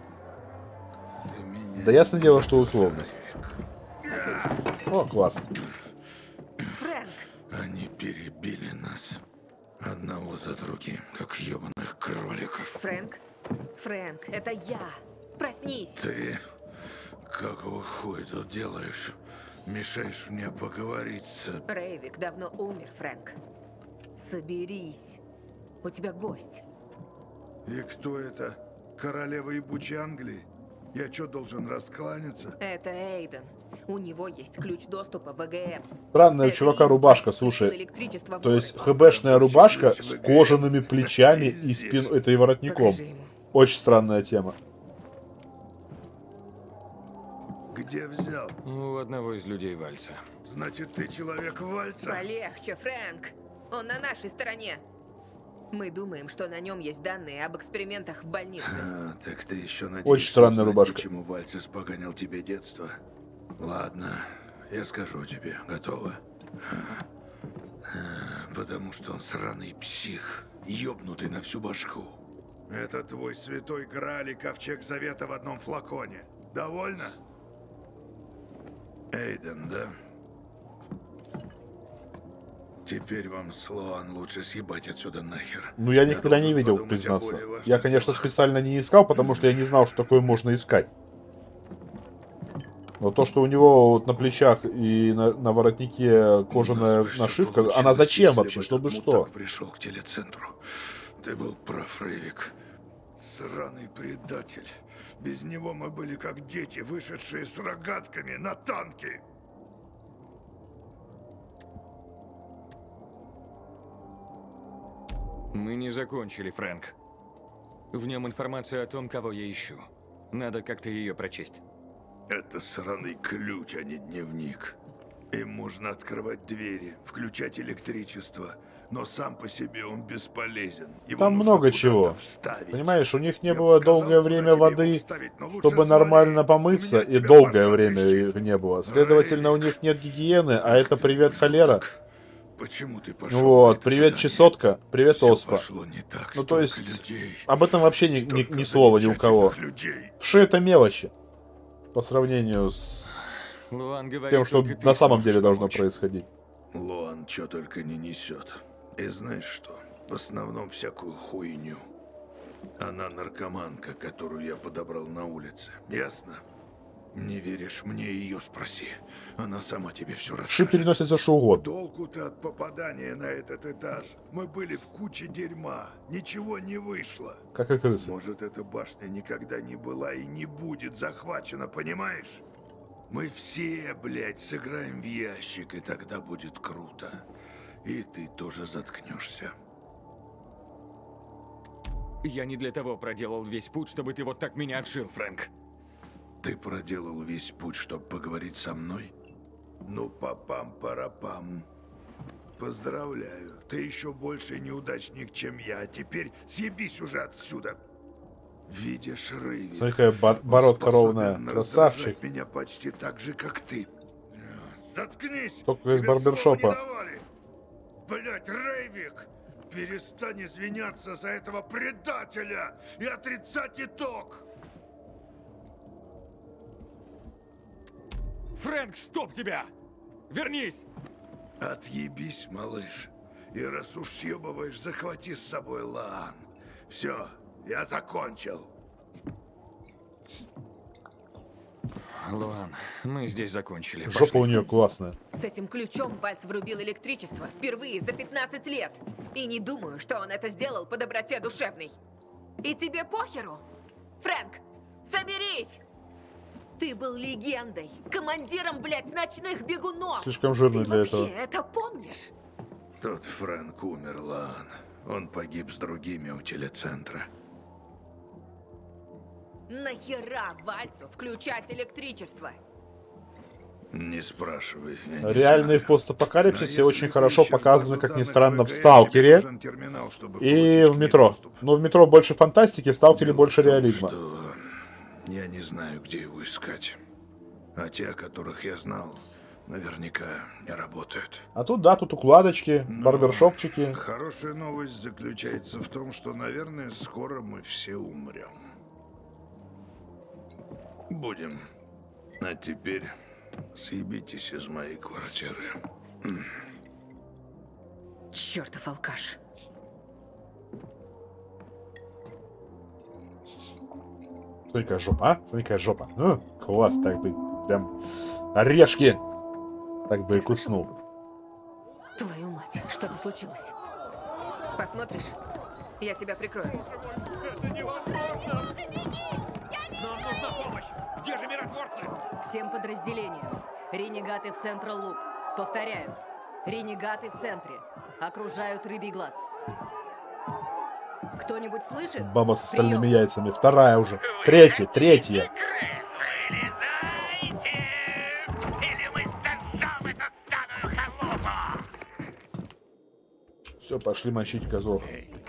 [SPEAKER 1] Да ясное дело, что условность. О, класс.
[SPEAKER 13] Фрэнк!
[SPEAKER 15] Они перебили нас. Одного за другим, как ебаных кроликов.
[SPEAKER 13] Фрэнк? Фрэнк, это я! Проснись!
[SPEAKER 15] Ты какого хуя тут делаешь? Мешаешь мне поговорить с...
[SPEAKER 13] Рейвик давно умер, Фрэнк. Соберись. У тебя гость.
[SPEAKER 15] И кто это? Королева ебучей Англии? Я что, должен раскланяться?
[SPEAKER 13] Это Эйден. У него есть ключ доступа в ВГМ.
[SPEAKER 1] Странная у чувака рубашка, слушай. То есть ХБшная рубашка с кожаными плечами и спиной, это и воротником. Очень странная тема.
[SPEAKER 15] Где взял?
[SPEAKER 4] У одного из людей Вальца.
[SPEAKER 15] Значит, ты человек Вальца?
[SPEAKER 13] Полегче, Фрэнк. Он на нашей стороне. Мы думаем, что на нем есть данные об экспериментах в больнице.
[SPEAKER 15] А, так ты еще надеешься
[SPEAKER 1] Очень странная
[SPEAKER 15] узнать,
[SPEAKER 1] рубашка.
[SPEAKER 15] Почему Вальца споганил тебе детство? Ладно, я скажу тебе. Готово? Потому что он сраный псих, ёбнутый на всю башку. Это твой святой Грааль и ковчег завета в одном флаконе. Довольно? Эйден, да? Теперь вам, Слоан, лучше съебать отсюда нахер.
[SPEAKER 1] Ну, я никогда не видел, признаться. Я, конечно, специально не искал, потому что я не знал, что такое можно искать. Но то, что у него вот на плечах и на воротнике кожаная нашивка, она зачем вообще? Чтобы что?
[SPEAKER 15] Пришел к телецентру. Ты был прав, Рейвик. Сраный предатель. Без него мы были как дети, вышедшие с рогатками на танки.
[SPEAKER 4] Мы не закончили, Фрэнк. В нем информация о том, кого я ищу. Надо как-то ее прочесть.
[SPEAKER 15] Это сраный ключ, а не дневник. Им можно открывать двери, включать электричество, но сам по себе он бесполезен. Его
[SPEAKER 1] Там
[SPEAKER 15] нужно
[SPEAKER 1] много
[SPEAKER 15] куда-то
[SPEAKER 1] чего.
[SPEAKER 15] вставить.
[SPEAKER 1] Понимаешь, у них не было долгое время воды, чтобы нормально помыться, и долгое время их не было. Следовательно, у них нет гигиены, а это привет холера.
[SPEAKER 15] Почему ты пошел?
[SPEAKER 1] Вот, привет чесотка, привет
[SPEAKER 15] Всё
[SPEAKER 1] оспа.
[SPEAKER 15] пошло не так,
[SPEAKER 1] Ну то есть,
[SPEAKER 15] людей,
[SPEAKER 1] об этом вообще ни слова ни у кого. Вши это мелочи. По сравнению с
[SPEAKER 4] Луан говорит,
[SPEAKER 1] тем, что
[SPEAKER 4] только ты
[SPEAKER 1] на самом
[SPEAKER 4] сможешь
[SPEAKER 1] деле должно
[SPEAKER 4] помочь.
[SPEAKER 1] происходить.
[SPEAKER 15] Луан что только не несет. И знаешь что? В основном всякую хуйню. Она наркоманка, которую я подобрал на улице. Ясно? Не веришь мне, ее спроси. Она сама тебе все
[SPEAKER 1] Вши
[SPEAKER 15] расскажет.
[SPEAKER 1] переносит за что угодно.
[SPEAKER 15] Толку-то от попадания на этот этаж. Мы были в куче дерьма. Ничего не вышло.
[SPEAKER 1] Как и крысы.
[SPEAKER 15] Может, эта башня никогда не была и не будет захвачена, понимаешь? Мы все, блядь, сыграем в ящик, и тогда будет круто. И ты тоже заткнешься.
[SPEAKER 4] Я не для того проделал весь путь, чтобы ты вот так меня отшил, Фрэнк.
[SPEAKER 15] Ты проделал весь путь, чтобы поговорить со мной? Ну, папам-парапам. Поздравляю. Ты еще больше неудачник, чем я. А теперь съебись уже отсюда. Видишь, Рейвик?
[SPEAKER 1] Смотри, какая бородка ровная. Красавчик.
[SPEAKER 15] Меня почти так же, как ты. Заткнись!
[SPEAKER 1] Только из
[SPEAKER 15] Тебе
[SPEAKER 1] барбершопа.
[SPEAKER 15] слова не давали. Блядь, Рейвик! Перестань извиняться за этого предателя и отрицать итог!
[SPEAKER 4] Фрэнк, стоп тебя! Вернись!
[SPEAKER 15] Отъебись, малыш. И раз уж съебываешь, захвати с собой Лаан. Все, я закончил.
[SPEAKER 4] Луан, мы здесь закончили.
[SPEAKER 1] Жопа у нее классная.
[SPEAKER 13] С этим ключом Вальц врубил электричество впервые за 15 лет. И не думаю, что он это сделал по доброте душевной. И тебе похеру? Фрэнк, соберись! Ты был легендой, командиром, блядь, ночных бегунов.
[SPEAKER 1] Слишком жирный
[SPEAKER 13] Ты
[SPEAKER 1] для
[SPEAKER 13] вообще
[SPEAKER 1] этого.
[SPEAKER 13] это помнишь?
[SPEAKER 15] Тот Фрэнк умер, Лаан. Он погиб с другими у телецентра.
[SPEAKER 13] Нахера Вальцу включать электричество?
[SPEAKER 15] Не спрашивай.
[SPEAKER 1] Реальные в постапокалипсисе очень хорошо показаны, как ни странно, в Сталкере и в Метро. Но в Метро больше фантастики, в Сталкере больше реализма.
[SPEAKER 15] Я не знаю, где его искать. А те, о которых я знал, наверняка не работают.
[SPEAKER 1] А тут, да, тут укладочки, барбершопчики.
[SPEAKER 15] Хорошая новость заключается в том, что, наверное, скоро мы все умрем. Будем. А теперь съебитесь из моей квартиры.
[SPEAKER 13] Чертов алкаш.
[SPEAKER 1] Смотри, какая жопа, а? Смотри, какая жопа. Класс, так бы, прям, орешки. Так бы и куснул.
[SPEAKER 13] Твою мать, что-то случилось. Посмотришь? Я тебя прикрою.
[SPEAKER 9] Это невозможно! Нам нужна помощь! Где же миротворцы?
[SPEAKER 16] Всем подразделениям. Ренегаты в Централ Луп. Повторяю. Ренегаты в центре. Окружают рыбий глаз. Кто-нибудь слышит?
[SPEAKER 1] Баба с остальными яйцами. Вторая уже. Третья. Все, пошли мочить козов.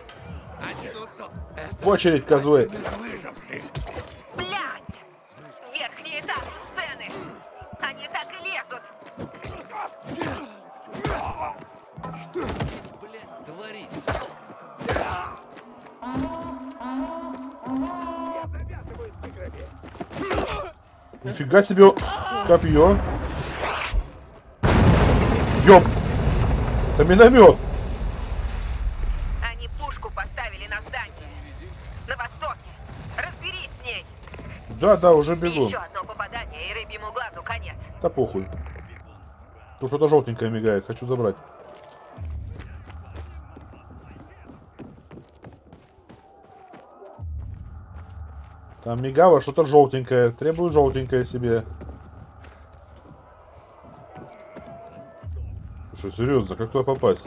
[SPEAKER 1] В очередь, козлы.
[SPEAKER 7] Блядь! Верхний этаж сцены! Они так и лезут!
[SPEAKER 3] Что, блядь, творится?
[SPEAKER 1] Нифига себе копье. Ёп! Это миномет.
[SPEAKER 7] Они пушку поставили на здание. На востоке. Разберись с ней.
[SPEAKER 1] Да, уже бегу.
[SPEAKER 7] Еще одно попадание, и рыбьему глазу конец.
[SPEAKER 1] Да похуй. Тут что-то желтенькое мигает. Хочу забрать. Там мигало что-то желтенькое. Требую желтенькое себе. Слушай, серьезно, как туда попасть?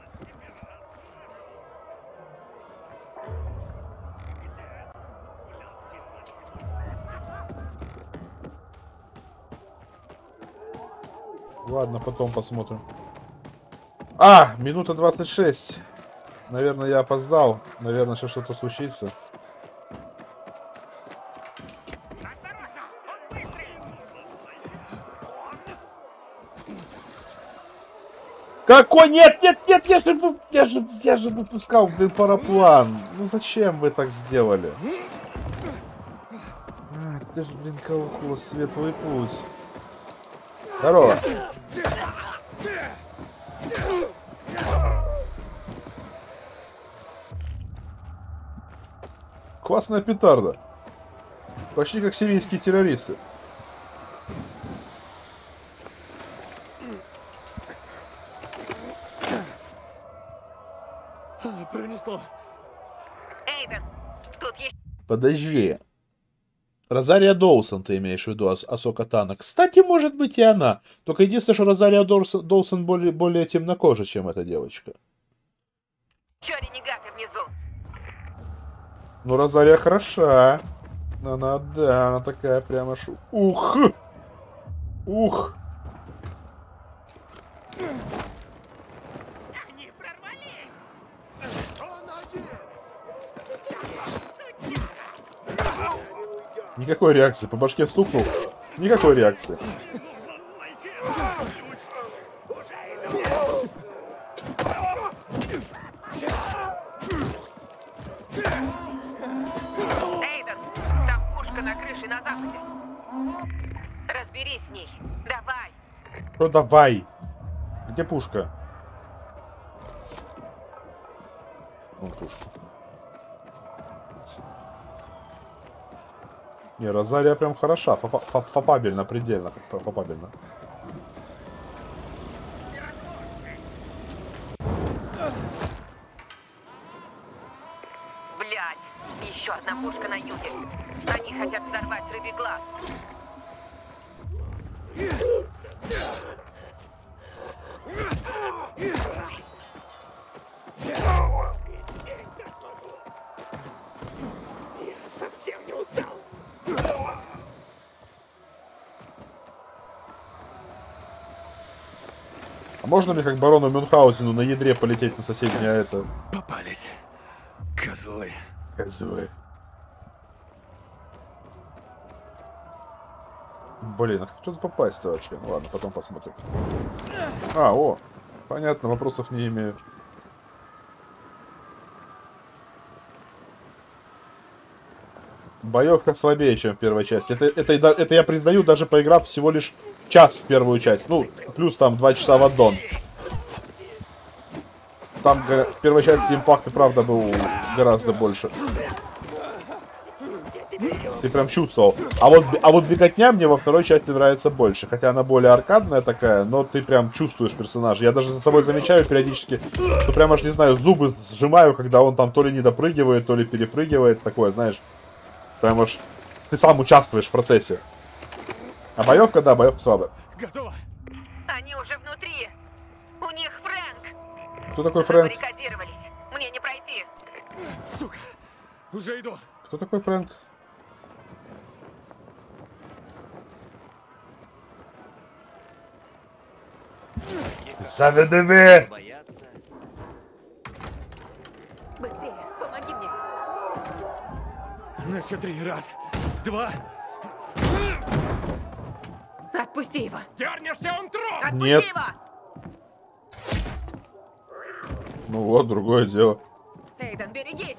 [SPEAKER 1] Ладно, потом посмотрим. Минута 26. Наверное, я опоздал. Наверное, сейчас что-то случится. Какой? Нет, я же выпускал, блин, параплан. Ну зачем вы так сделали? Ты же, блин, колхоз, светлый путь. Здорово. Классная петарда. Почти как сирийские террористы.
[SPEAKER 9] Пронесло.
[SPEAKER 7] Эйден, тут есть...
[SPEAKER 1] Подожди. Розария Доусон, ты имеешь в виду, Асока Тано. Кстати, может быть и она. Только единственное, что Розария Доусон более темнокожа, чем эта девочка.
[SPEAKER 7] Чё ренегаты внизу?
[SPEAKER 1] Ну, Розария хороша. Она, да, она такая прямо шу... Ух! Ух!
[SPEAKER 9] Они прорвались! Он один!
[SPEAKER 1] Никакой реакции. По башке стукнул. Никакой реакции.
[SPEAKER 7] Эйден, там пушка на крыше на западе. Разберись с ней. Давай.
[SPEAKER 1] Ну давай. Где пушка? Вон пушка. Не, Розария прям хороша. Фапабельно, предельно. Фапабельно.
[SPEAKER 7] Блядь, еще одна пушка на юге. Они хотят взорвать рыбий глаз.
[SPEAKER 9] Совсем не устал.
[SPEAKER 1] А можно мне, как барону Мюнхгаузену, на ядре полететь на соседнее это?
[SPEAKER 4] Попались. Козлы.
[SPEAKER 1] Козлы. Блин, а как тут попасть-то вообще? Ну ладно, потом посмотрим. А, о, понятно, вопросов не имею. Боевка слабее, чем в первой части. Это я признаю, даже поиграв всего лишь час в первую часть. Ну, плюс там 2 часа в аддон. Там в первой части импакт и правда был гораздо больше. Ты прям чувствовал. А вот беготня мне во второй части нравится больше. Хотя она более аркадная такая, но ты прям чувствуешь персонажа. Я даже за тобой замечаю периодически, что прям аж, не знаю, зубы сжимаю, когда он там то ли не допрыгивает, то ли перепрыгивает. Такое, знаешь. Прям аж ты сам участвуешь в процессе. А боевка, да, боевка слабая.
[SPEAKER 9] Готово.
[SPEAKER 7] Они уже внутри. У них Фрэнк.
[SPEAKER 1] Кто такой Фрэнк?
[SPEAKER 7] Забаррикадировались. Мне не пройти.
[SPEAKER 9] Сука. Уже иду.
[SPEAKER 1] Кто такой Фрэнк? Заведеме!
[SPEAKER 13] Быстрее, помоги мне.
[SPEAKER 9] На счет 3. Раз, 2.
[SPEAKER 13] Отпусти его.
[SPEAKER 9] Дернешься, он труп.
[SPEAKER 13] Отпусти
[SPEAKER 1] Нет.
[SPEAKER 13] его.
[SPEAKER 1] Ну вот, другое дело.
[SPEAKER 13] Эйден, берегись.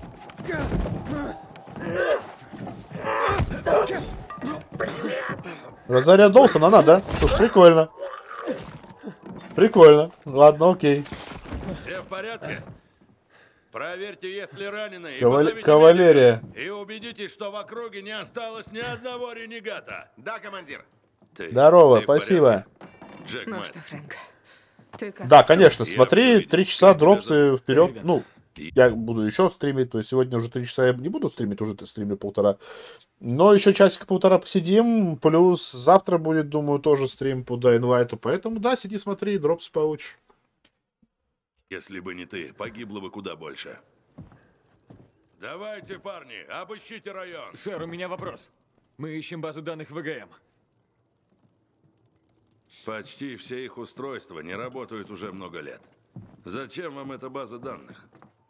[SPEAKER 1] Розария Доусон, она, да? Слушай, прикольно. Прикольно. Ладно, окей.
[SPEAKER 5] Все в порядке? Проверьте, есть ли раненые. и
[SPEAKER 1] Кавалерия.
[SPEAKER 5] позовите медиков. И убедитесь, что в округе не осталось ни одного ренегата.
[SPEAKER 12] Да, командир.
[SPEAKER 1] Здорово,
[SPEAKER 5] ты в
[SPEAKER 1] спасибо.
[SPEAKER 5] Джек
[SPEAKER 13] Ну
[SPEAKER 5] Мэтт.
[SPEAKER 13] что, Фрэнк, ты как?
[SPEAKER 1] Да, конечно,
[SPEAKER 5] Я
[SPEAKER 1] смотри,
[SPEAKER 5] всё
[SPEAKER 1] 3 часа
[SPEAKER 5] видел.
[SPEAKER 1] дропсы вперед.
[SPEAKER 9] Эйден.
[SPEAKER 1] Ну, я буду еще стримить, то есть сегодня уже 3 часа я не буду стримить, уже стримлю 1,5. Но еще часика-полтора посидим, плюс завтра будет, думаю, тоже стрим по Dying Light, поэтому да, сиди, смотри, дропсы получишь.
[SPEAKER 5] Если бы не ты, погибло бы куда больше. Давайте, парни, обыщите район.
[SPEAKER 4] Сэр, у меня вопрос. Мы ищем базу данных ВГМ.
[SPEAKER 5] Почти все их устройства не работают уже много лет. Зачем вам эта база данных?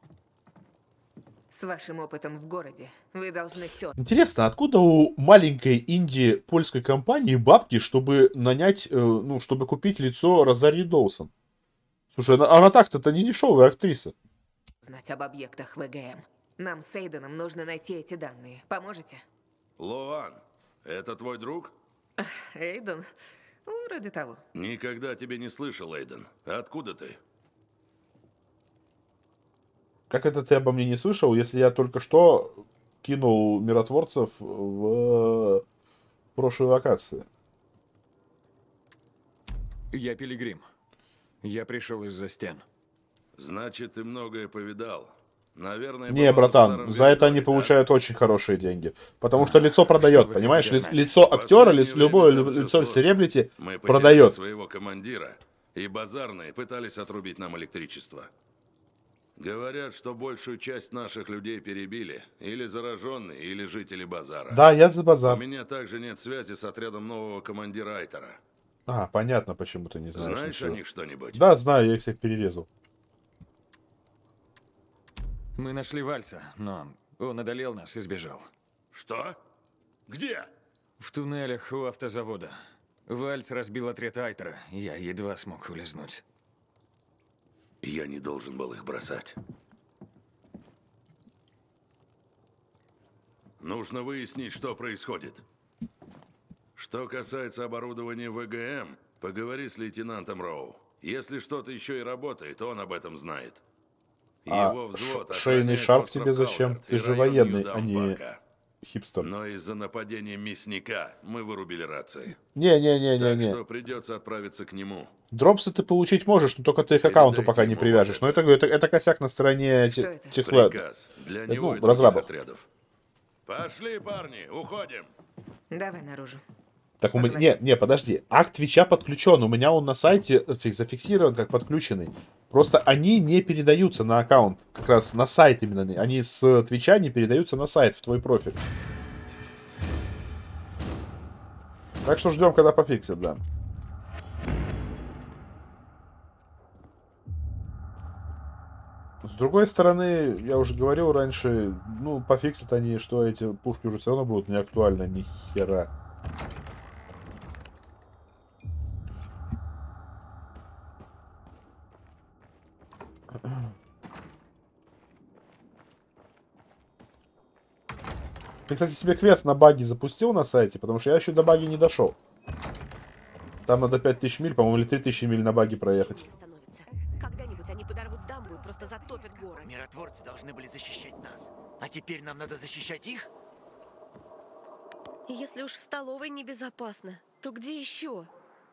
[SPEAKER 13] С вашим опытом в городе вы должны все.
[SPEAKER 1] Интересно, откуда у маленькой инди-польской компании бабки, чтобы нанять, ну, чтобы купить лицо Розарии Доусон? Слушай, она так-то не дешевая актриса.
[SPEAKER 13] Знать об объектах ВГМ. Нам с Эйденом нужно найти эти данные. Поможете?
[SPEAKER 5] Лоан, это твой друг?
[SPEAKER 13] Эйден? Вроде того.
[SPEAKER 5] Никогда тебе не слышал, Эйден. Откуда ты?
[SPEAKER 1] Как это ты обо мне не слышал, если я только что кинул миротворцев в прошлой локации?
[SPEAKER 4] Я пилигрим. Я пришел из-за стен.
[SPEAKER 5] Значит, ты многое повидал. Наверное,
[SPEAKER 1] Не, братан, за это они получают очень хорошие деньги. Потому что лицо продает, понимаешь? Лицо актера, любое лицо селебрити
[SPEAKER 5] мы потеряли
[SPEAKER 1] продает.
[SPEAKER 5] своего командира, и базарные пытались отрубить нам электричество. Говорят, что большую часть наших людей перебили. Или зараженные, или жители базара.
[SPEAKER 1] Да, я за базар.
[SPEAKER 5] У меня также нет связи с отрядом нового командира Айтера.
[SPEAKER 1] А, понятно, почему ты не знаешь.
[SPEAKER 5] Знаешь
[SPEAKER 1] ничего.
[SPEAKER 5] о них что-нибудь?
[SPEAKER 1] Да, знаю, я их всех перерезал.
[SPEAKER 4] Мы нашли Вальса, но он одолел нас и сбежал.
[SPEAKER 5] Что? Где?
[SPEAKER 4] В туннелях у автозавода. Вальц разбил отряд Айтера. Я едва смог улизнуть.
[SPEAKER 5] Я не должен был их бросать. Нужно выяснить, что происходит. Что касается оборудования ВГМ, поговори с лейтенантом Роу. Если что-то еще и работает, он об этом знает. Его взвод
[SPEAKER 1] шейный
[SPEAKER 5] охраняет
[SPEAKER 1] шарф
[SPEAKER 5] остров
[SPEAKER 1] тебе зачем?
[SPEAKER 5] Халвард
[SPEAKER 1] Ты
[SPEAKER 5] и
[SPEAKER 1] же
[SPEAKER 5] район
[SPEAKER 1] военный, а не
[SPEAKER 5] Нью-Даун-Парка.
[SPEAKER 1] хипстер.
[SPEAKER 5] Но из-за нападения мясника мы вырубили рации.
[SPEAKER 1] Не-не-не-не-не.
[SPEAKER 5] Так что придется отправиться к нему.
[SPEAKER 1] Дропсы ты получить можешь, но только ты их к аккаунту пока не привяжешь. Но это косяк на стороне тех
[SPEAKER 5] Приказ для него и других
[SPEAKER 1] разрабов.
[SPEAKER 5] отрядов. Пошли, парни, уходим.
[SPEAKER 13] Давай наружу.
[SPEAKER 1] Так у меня... Не, подожди. Акт Твича подключен. У меня он на сайте зафиксирован как подключенный. Просто они не передаются на аккаунт. Как раз на сайт именно. Они с Твича не передаются на сайт, в твой профиль. Так что ждем, когда пофиксят, да. другой стороны, я уже говорил раньше, ну, пофиксят они, что эти пушки уже все равно будут не актуальны, ни хера. Ты, кстати, себе квест на баги запустил на сайте, потому что я еще до баги не дошел. Там надо 5000 миль, по-моему, или 3000 миль на баги проехать.
[SPEAKER 7] Когда-нибудь они подорвут дамбу и просто затопят город.
[SPEAKER 10] Миротворцы должны были защищать нас. А теперь нам надо защищать их?
[SPEAKER 7] Если уж в столовой небезопасно, то где еще?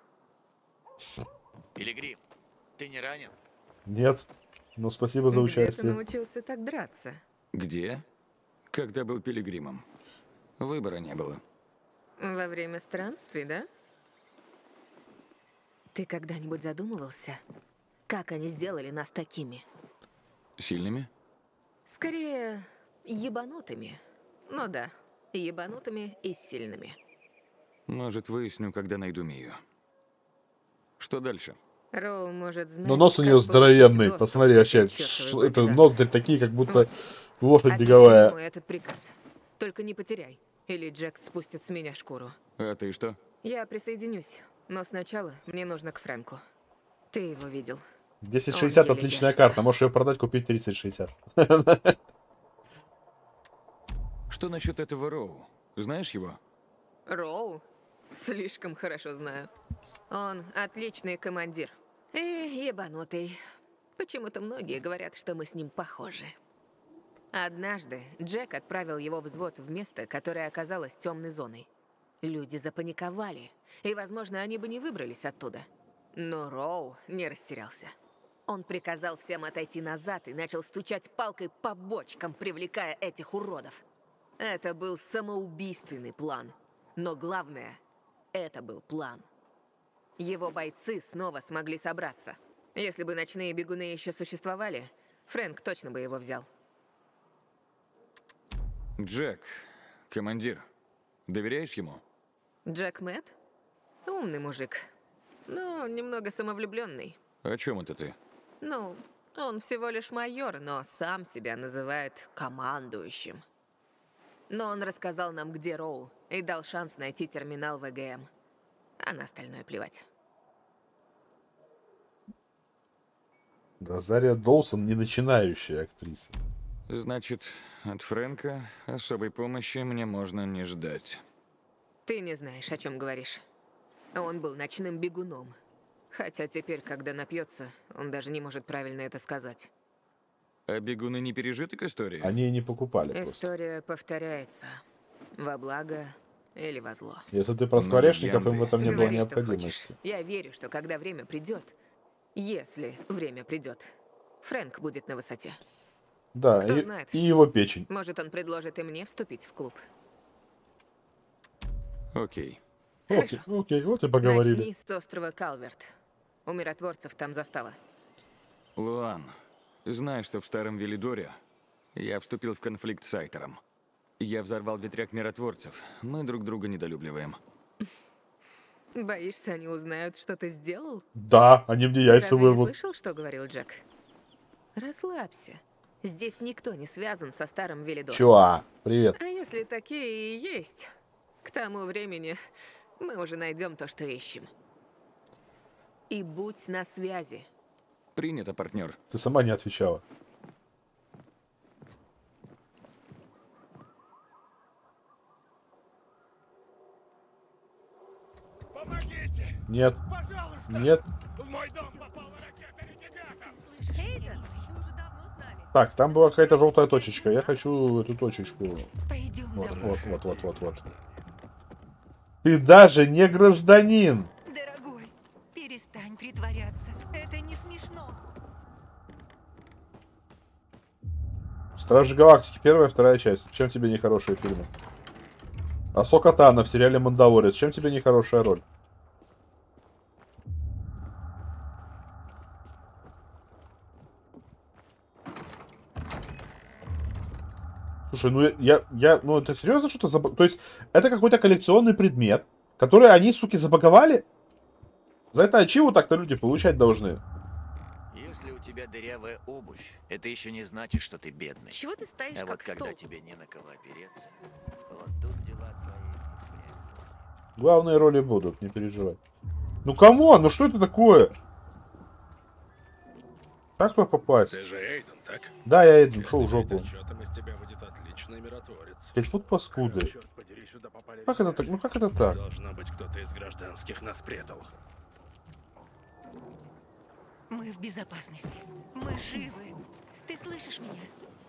[SPEAKER 10] Пилигрим, ты не ранен?
[SPEAKER 1] Нет. Ну, спасибо за
[SPEAKER 13] Где ты
[SPEAKER 1] участие.
[SPEAKER 13] научился так драться?
[SPEAKER 4] Где? Когда был пилигримом. Выбора не было.
[SPEAKER 13] Во время странствий, да? Ты когда-нибудь задумывался, как они сделали нас такими?
[SPEAKER 4] Сильными?
[SPEAKER 13] Скорее, ебанутыми. Ну да, ебанутыми и сильными.
[SPEAKER 4] Может, выясню, когда найду Мию. Что дальше?
[SPEAKER 13] Роу может знать,
[SPEAKER 1] Но нос у нее здоровенный. Посмотри, вообще. Это ноздри такие, как будто лошадь беговая.
[SPEAKER 13] Мой этот приказ. Только не потеряй, или Джек спустит с меня шкуру.
[SPEAKER 4] А ты что?
[SPEAKER 13] Я присоединюсь, но сначала мне нужно к Фрэнку. Ты его видел.
[SPEAKER 1] 1060 отличная карта. Можешь ее продать, купить 3060.
[SPEAKER 4] Что насчет этого Роу? Знаешь его?
[SPEAKER 13] Роу? Слишком хорошо знаю. Он отличный командир. И ебанутый. Почему-то многие говорят, что мы с ним похожи. Однажды Джек отправил его взвод в место, которое оказалось темной зоной. Люди запаниковали, и, возможно, они бы не выбрались оттуда. Но Роу не растерялся. Он приказал всем отойти назад и начал стучать палкой по бочкам, привлекая этих уродов. Это был самоубийственный план. Но главное, это был план. Его бойцы снова смогли собраться. Если бы ночные бегуны еще существовали, Фрэнк точно бы его взял.
[SPEAKER 4] Джек, командир. Доверяешь ему?
[SPEAKER 13] Джек Мэтт? Умный мужик. Но немного самовлюбленный.
[SPEAKER 4] О чем это ты?
[SPEAKER 13] Ну, он всего лишь майор, но сам себя называет командующим. Но он рассказал нам, где Роу, и дал шанс найти терминал ВГМ. А на остальное плевать.
[SPEAKER 1] Розария Доусон не начинающая актриса.
[SPEAKER 4] Значит, от Фрэнка особой помощи мне можно не ждать.
[SPEAKER 13] Ты не знаешь, о чем говоришь. Он был ночным бегуном. Хотя теперь, когда напьется, он даже не может правильно это сказать.
[SPEAKER 4] А бегуны не пережиток истории?
[SPEAKER 1] Они не покупали просто.
[SPEAKER 13] История повторяется. Во благо или во зло.
[SPEAKER 1] Если ты про скворечников, им в этом не было
[SPEAKER 13] Говори, что
[SPEAKER 1] необходимости.
[SPEAKER 13] хочешь. Я верю, что когда время придет, если время придет, Фрэнк будет на высоте.
[SPEAKER 1] Да,
[SPEAKER 13] Кто знает?
[SPEAKER 1] и его печень.
[SPEAKER 13] Может, он предложит и мне вступить в клуб.
[SPEAKER 4] Окей.
[SPEAKER 1] Окей, окей, вот и поговорили.
[SPEAKER 13] Начни с острова Калверт. У миротворцев там застава.
[SPEAKER 4] Луан, знаешь, что в Старом Велидоре я вступил в конфликт с Айтером. Я взорвал ветряк миротворцев. Мы друг друга недолюбливаем.
[SPEAKER 13] Боишься, они узнают, что ты сделал?
[SPEAKER 1] Да, они мне яйца
[SPEAKER 13] Разве не
[SPEAKER 1] вырвут.
[SPEAKER 13] слышал, что говорил Джек? Расслабься. Здесь никто не связан со Старым Велидором.
[SPEAKER 1] Чуа, привет.
[SPEAKER 13] А если такие и есть, к тому времени мы уже найдем то, что ищем. И будь на связи.
[SPEAKER 4] Принято, партнер.
[SPEAKER 1] Ты сама не отвечала.
[SPEAKER 2] Помогите!
[SPEAKER 1] Нет.
[SPEAKER 2] Пожалуйста!
[SPEAKER 1] Нет.
[SPEAKER 2] В мой дом попала ракета ренегатов!
[SPEAKER 7] Эйден, еще уже давно с нами.
[SPEAKER 1] Так, там была какая-то желтая точечка. Я хочу эту точечку.
[SPEAKER 7] Пойдем
[SPEAKER 1] Вот,
[SPEAKER 7] домой.
[SPEAKER 1] вот. Ты даже не гражданин.
[SPEAKER 7] Дорогой, перестань притворяться. Это не смешно.
[SPEAKER 1] Стражи Галактики, первая, вторая часть. Чем тебе нехорошие фильмы? Асока Тано в сериале «Мандалорец». Чем тебе нехорошая роль? Слушай, ну ну это серьезно что-то забаг... То есть, это какой-то коллекционный предмет, который они, суки, забаговали? За это ачиву так-то люди получать должны.
[SPEAKER 4] Если у тебя
[SPEAKER 17] тебя дырявая обувь, это еще не значит, что ты бедный.
[SPEAKER 6] Чего ты стоишь
[SPEAKER 17] А
[SPEAKER 6] как
[SPEAKER 17] вот когда
[SPEAKER 6] столб?
[SPEAKER 17] тебе не на кого опереться, вот тут дела твои.
[SPEAKER 1] Главные роли будут, не переживай. Ну камон, ну что это такое? Как туда попасть?
[SPEAKER 18] Ты же Эйден, так?
[SPEAKER 1] Да, я Эйден, шел в жопу.
[SPEAKER 18] Отчетом из тебя выйдет отличный миротворец.
[SPEAKER 1] Блять, вот паскуды. Как это так? Ну как это так?
[SPEAKER 18] Должно быть, кто-то из гражданских нас предал.
[SPEAKER 8] Мы в безопасности. Мы живы. Ты слышишь меня?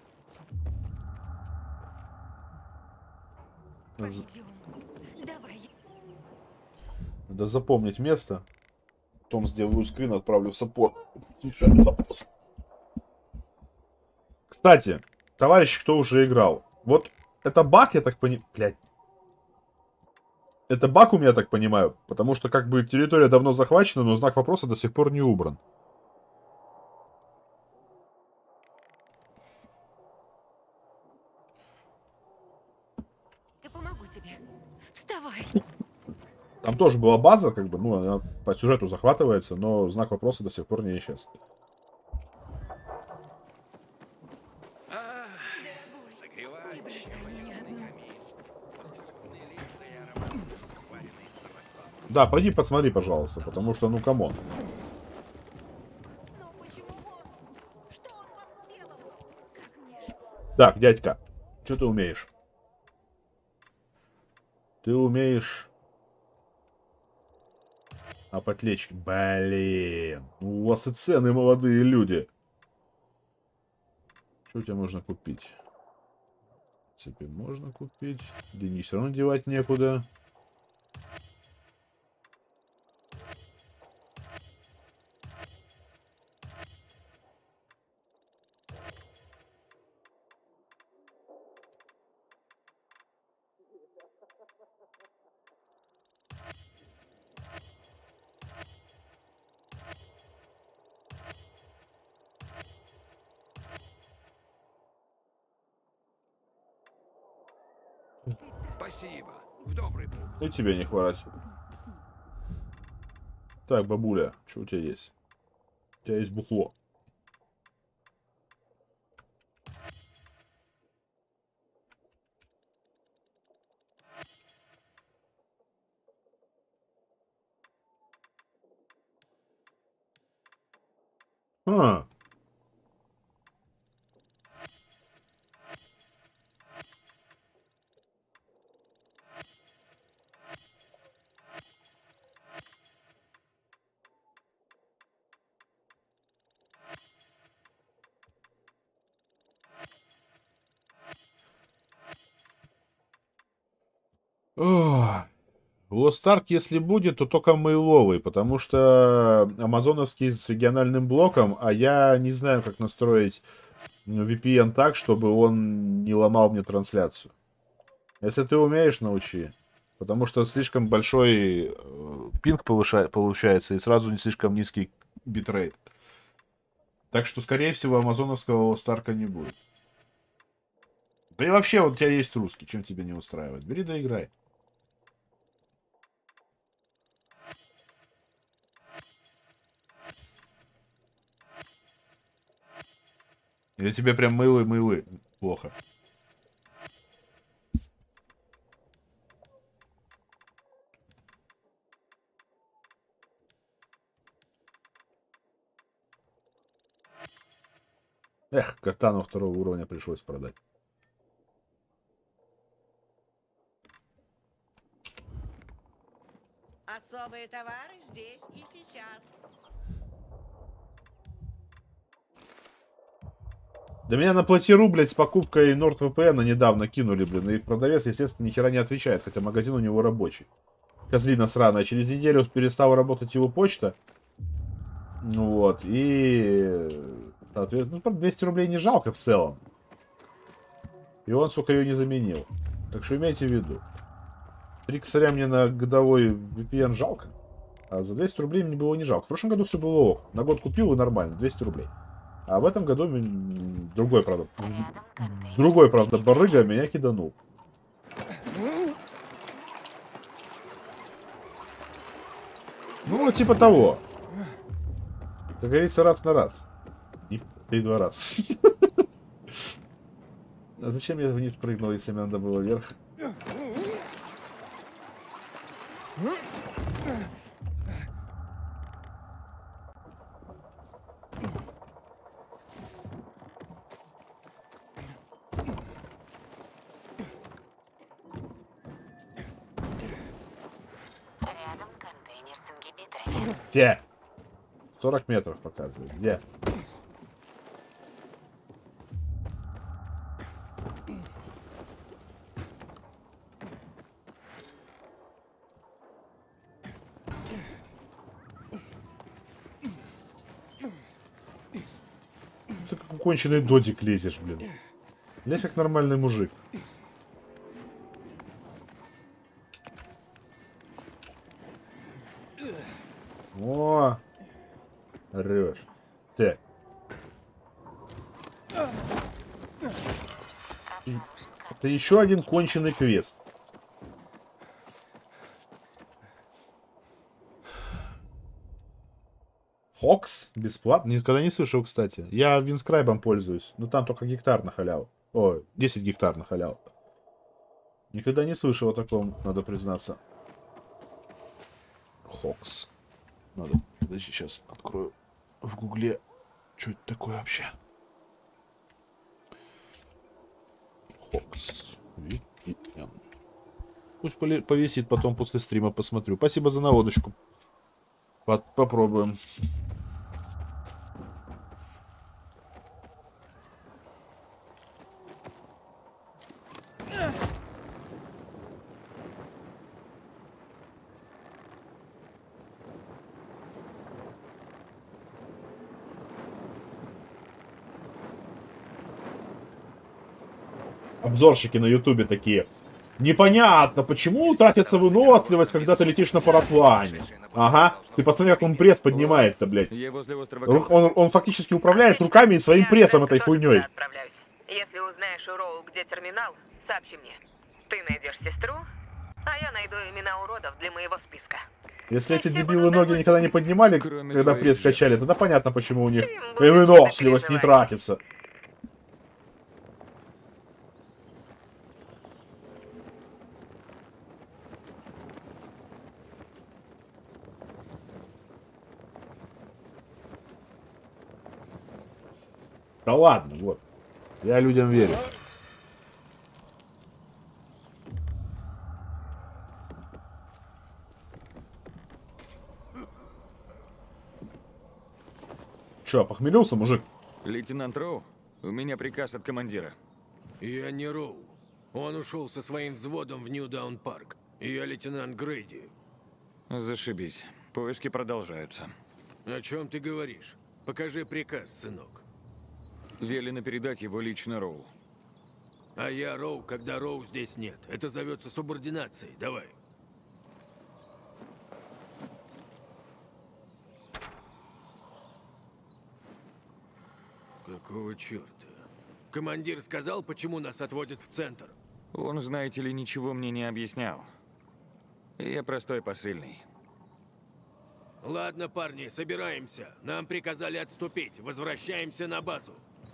[SPEAKER 8] Пойдем. Давай.
[SPEAKER 1] Надо запомнить место. Потом сделаю скрин, отправлю в саппорт. Кстати, товарищи, кто уже играл. Вот это баг, я так понимаю... Блядь. Это баг у меня, так понимаю. Потому что как бы территория давно захвачена, но знак вопроса до сих пор не убран.
[SPEAKER 8] Я помогу тебе. Вставай.
[SPEAKER 1] Там тоже была база, как бы, ну, она по сюжету захватывается, но знак вопроса до сих пор не исчез. Да, пойди посмотри, пожалуйста, потому что, ну, камон. Так, дядька, что ты умеешь? Ты умеешь... А подлечки, блин. У вас и цены, молодые люди. Что у тебя можно купить? Цепи можно купить. Деньги все равно девать некуда.
[SPEAKER 11] Спасибо. В добрый путь.
[SPEAKER 1] И тебе не хворать. Так, бабуля, что у тебя есть? У тебя есть бухло. А. Lost Ark, если будет, то только мейловый, потому что амазоновский с региональным блоком, а я не знаю, как настроить VPN так, чтобы он не ломал мне трансляцию. Если ты умеешь, научи. Потому что слишком большой пинг получается и сразу не слишком низкий битрейт. Так что, скорее всего, амазоновского Lost Ark не будет. Да и вообще, вот у тебя есть русский, чем тебе не устраивает? Бери да играй. Или тебе прям мылы плохо? Эх, катану второго уровня пришлось продать.
[SPEAKER 7] Особые товары здесь и сейчас.
[SPEAKER 1] Да меня на платиру, блядь, с покупкой NordVPN недавно кинули, блин. И продавец, естественно, ни хера не отвечает, хотя магазин у него рабочий. Козлина сраная. Через неделю перестала работать его почта. Ну вот, и... Соответственно, ну, 200 рублей не жалко в целом. И он, сука, ее не заменил. Так что имейте в виду. 3 косаря мне на годовой VPN жалко. А за 200 рублей мне было не жалко. В прошлом году все было ок. На год купил и нормально, 200 рублей. А в этом году другой, правда, барыга меня киданул. Ну, типа того. Как говорится, рац на рац. 3-2 раз. А зачем я вниз прыгнул, если мне надо было вверх?
[SPEAKER 7] Рядом контейнер с ингибиторами.
[SPEAKER 1] Где? 40 метров показывает. Где? Ты как конченый додик лезешь, блин. Лезь как нормальный мужик. О, орешь. Так. Это еще один конченый квест. Хокс? Бесплатно? Никогда не слышал, кстати. Я винскрайбом пользуюсь. Но там только гектар на халяву. О, 10 гектар на халяву. Никогда не слышал о таком, надо признаться. Хокс. Надо, подожди, сейчас открою в гугле. Что это такое вообще? Хокс. VPN. Пусть повисит, потом после стрима посмотрю. Спасибо за наводочку. Попробуем. Обзорщики на ютубе такие. Непонятно, почему тратится выносливость, когда ты летишь на параплане. Ага, ты посмотри, как он пресс поднимает-то, блядь. Он фактически управляет руками и своим прессом этой хуйней.
[SPEAKER 7] Если узнаешь у Роу, где терминал, сообщи мне. Ты найдешь сестру, а я найду имена уродов для моего списка.
[SPEAKER 1] Если эти дебилы ноги никогда не поднимали, когда пресс качали, тогда понятно, почему у них и выносливость не тратится. Да ладно, вот. Я людям верю. Че, похмелился, мужик?
[SPEAKER 4] Лейтенант Роу, у меня приказ от командира.
[SPEAKER 19] Я не Роу. Он ушел со своим взводом в Нью-Даун-парк. Я лейтенант Грейди.
[SPEAKER 4] Зашибись. Поиски продолжаются.
[SPEAKER 19] О чем ты говоришь? Покажи приказ, сынок.
[SPEAKER 4] Велено передать его лично Роу.
[SPEAKER 19] А я Роу, когда Роу здесь нет. Это зовется субординацией. Давай. Какого черта? Командир сказал, почему нас отводят в центр?
[SPEAKER 4] Он, знаете ли, ничего мне не объяснял. Я простой посыльный.
[SPEAKER 19] Ладно, парни, собираемся. Нам приказали отступить. Возвращаемся на базу.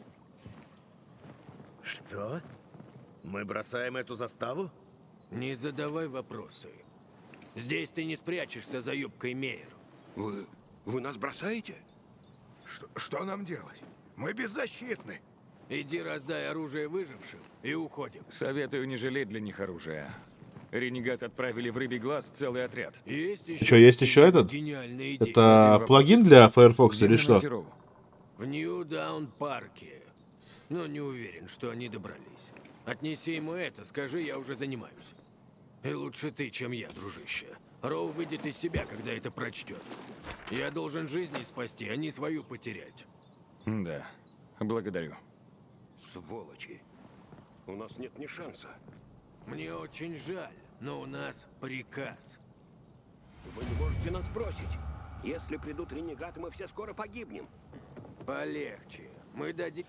[SPEAKER 12] Что? Мы бросаем эту заставу?
[SPEAKER 19] Не задавай вопросы. Здесь ты не спрячешься за юбкой Мейер.
[SPEAKER 12] Вы нас бросаете? Что нам делать? Мы беззащитны.
[SPEAKER 19] Иди раздай оружие выжившим и уходим.
[SPEAKER 4] Советую не жалеть для них оружия. Ренегат отправили в Рыбий Глаз целый отряд.
[SPEAKER 19] Есть еще,
[SPEAKER 1] Что, есть еще этот? Это плагин для Firefox или что?
[SPEAKER 19] В Нью-Даун-парке. Но не уверен, что они добрались. Отнеси ему это, скажи, я уже занимаюсь. И лучше ты, чем я, дружище. Роу выйдет из себя, когда это прочтет. Я должен жизни спасти, а не свою потерять.
[SPEAKER 4] Да, благодарю.
[SPEAKER 12] Сволочи. У нас нет ни шанса.
[SPEAKER 19] Мне очень жаль, но у нас приказ.
[SPEAKER 12] Вы не можете нас бросить. Если придут ренегаты, мы все скоро погибнем.
[SPEAKER 19] Полегче. Мы дадим...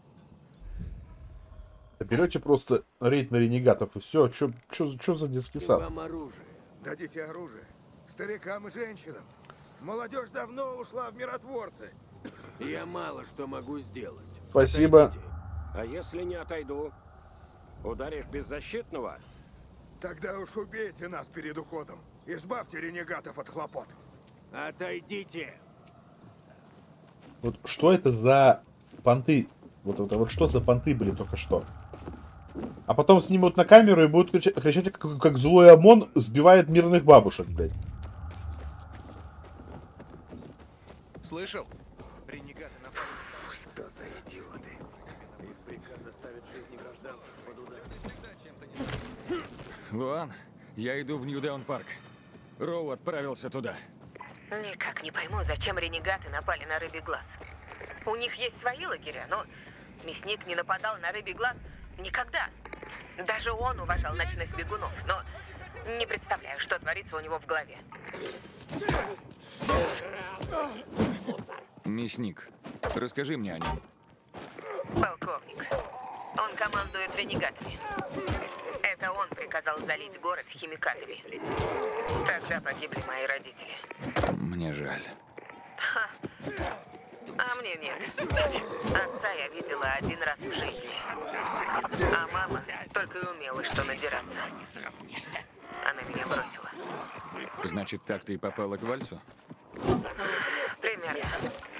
[SPEAKER 1] Берете просто рейд на ренегатов и все. Чё за детский сад?
[SPEAKER 19] Вам оружие.
[SPEAKER 15] Дадите оружие. Старикам и женщинам. Молодежь давно ушла в миротворцы.
[SPEAKER 19] Я мало что могу сделать.
[SPEAKER 1] Спасибо.
[SPEAKER 20] А если не отойду? Ударишь беззащитного?
[SPEAKER 12] Тогда уж убейте нас перед уходом. Избавьте ренегатов от хлопот.
[SPEAKER 19] Отойдите.
[SPEAKER 1] Вот что это за понты? Вот что за понты были только что? А потом снимут на камеру и будут кричать как злой ОМОН сбивает мирных бабушек, блядь.
[SPEAKER 12] Слышал? Ренегаты напали. Что за идиоты? Их приказ заставит жизни гражданских под удар.
[SPEAKER 4] Луан, я иду в Нью-Даун-парк. Роу отправился туда.
[SPEAKER 7] Никак не пойму, зачем ренегаты напали на Рыбий Глаз. У них есть свои лагеря, но мясник не нападал на Рыбий Глаз никогда. Даже он уважал ночных бегунов, но не представляю, что творится у него в голове.
[SPEAKER 4] Мясник, расскажи мне о нем.
[SPEAKER 7] Полковник. Он командует ренегатами. Это он приказал залить город химикатами. Тогда погибли мои родители.
[SPEAKER 4] Мне жаль.
[SPEAKER 7] Ха. А мне нет. Отца я видела один раз в жизни. А мама только и умела, что надираться. Она меня бросила.
[SPEAKER 4] Значит, так ты и попала к Вальцу?
[SPEAKER 7] Примерно.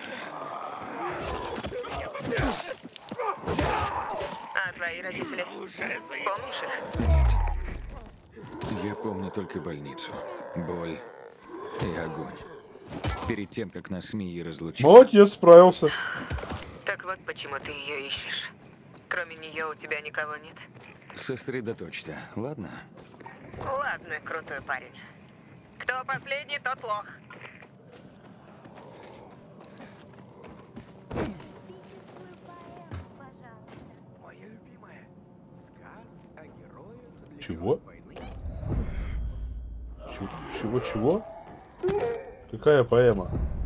[SPEAKER 7] А твои родители? Помнишь их?
[SPEAKER 4] Нет. Я помню только больницу. Боль и огонь. Перед тем, как нас СМИ разлучили.
[SPEAKER 1] Молодец, справился.
[SPEAKER 7] Так вот почему ты ее ищешь. Кроме нее у тебя никого нет?
[SPEAKER 4] Сосредоточься, ладно?
[SPEAKER 7] Ладно, крутой парень. Кто последний, тот лох.
[SPEAKER 12] Моя любимая. Сказ о героях для
[SPEAKER 1] Чего?
[SPEAKER 12] войны.
[SPEAKER 1] Чего? Какая поэма?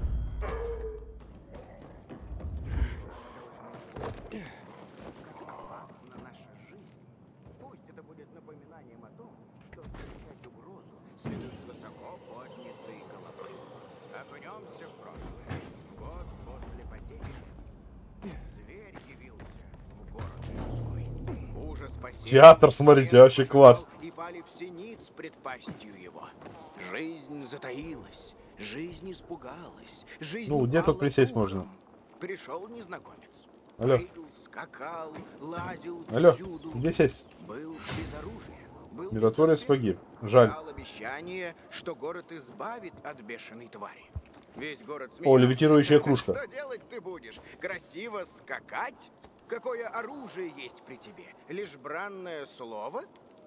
[SPEAKER 12] На наша жизнь. Пусть это будет напоминанием о том, что встречать угрозу следует с высоко поднятой головой. Окунемся в прошлое. Год после потери. Зверь явился в город людской. Ужас спасения.
[SPEAKER 1] Театр, смотрите, вообще класс.
[SPEAKER 12] И пали все ниц пред пастью его. Жизнь затаилась, жизнь испугалась, жизнь
[SPEAKER 1] Ну, где тут
[SPEAKER 12] упала
[SPEAKER 1] присесть
[SPEAKER 12] духом.
[SPEAKER 1] можно?
[SPEAKER 12] Пришел незнакомец.
[SPEAKER 1] Алло.
[SPEAKER 12] Прыгал, скакал, лазил
[SPEAKER 1] Алло,
[SPEAKER 12] всюду.
[SPEAKER 1] где сесть?
[SPEAKER 12] Был без оружия. Был
[SPEAKER 1] Миротворец погиб. Жаль.
[SPEAKER 12] дал обещание, что город избавит от бешеной твари. Весь город
[SPEAKER 1] О,
[SPEAKER 12] смеялся.
[SPEAKER 1] левитирующая кружка.
[SPEAKER 12] Что делать ты будешь? Красиво скакать? Какое оружие есть при тебе? Лишь бранное слово?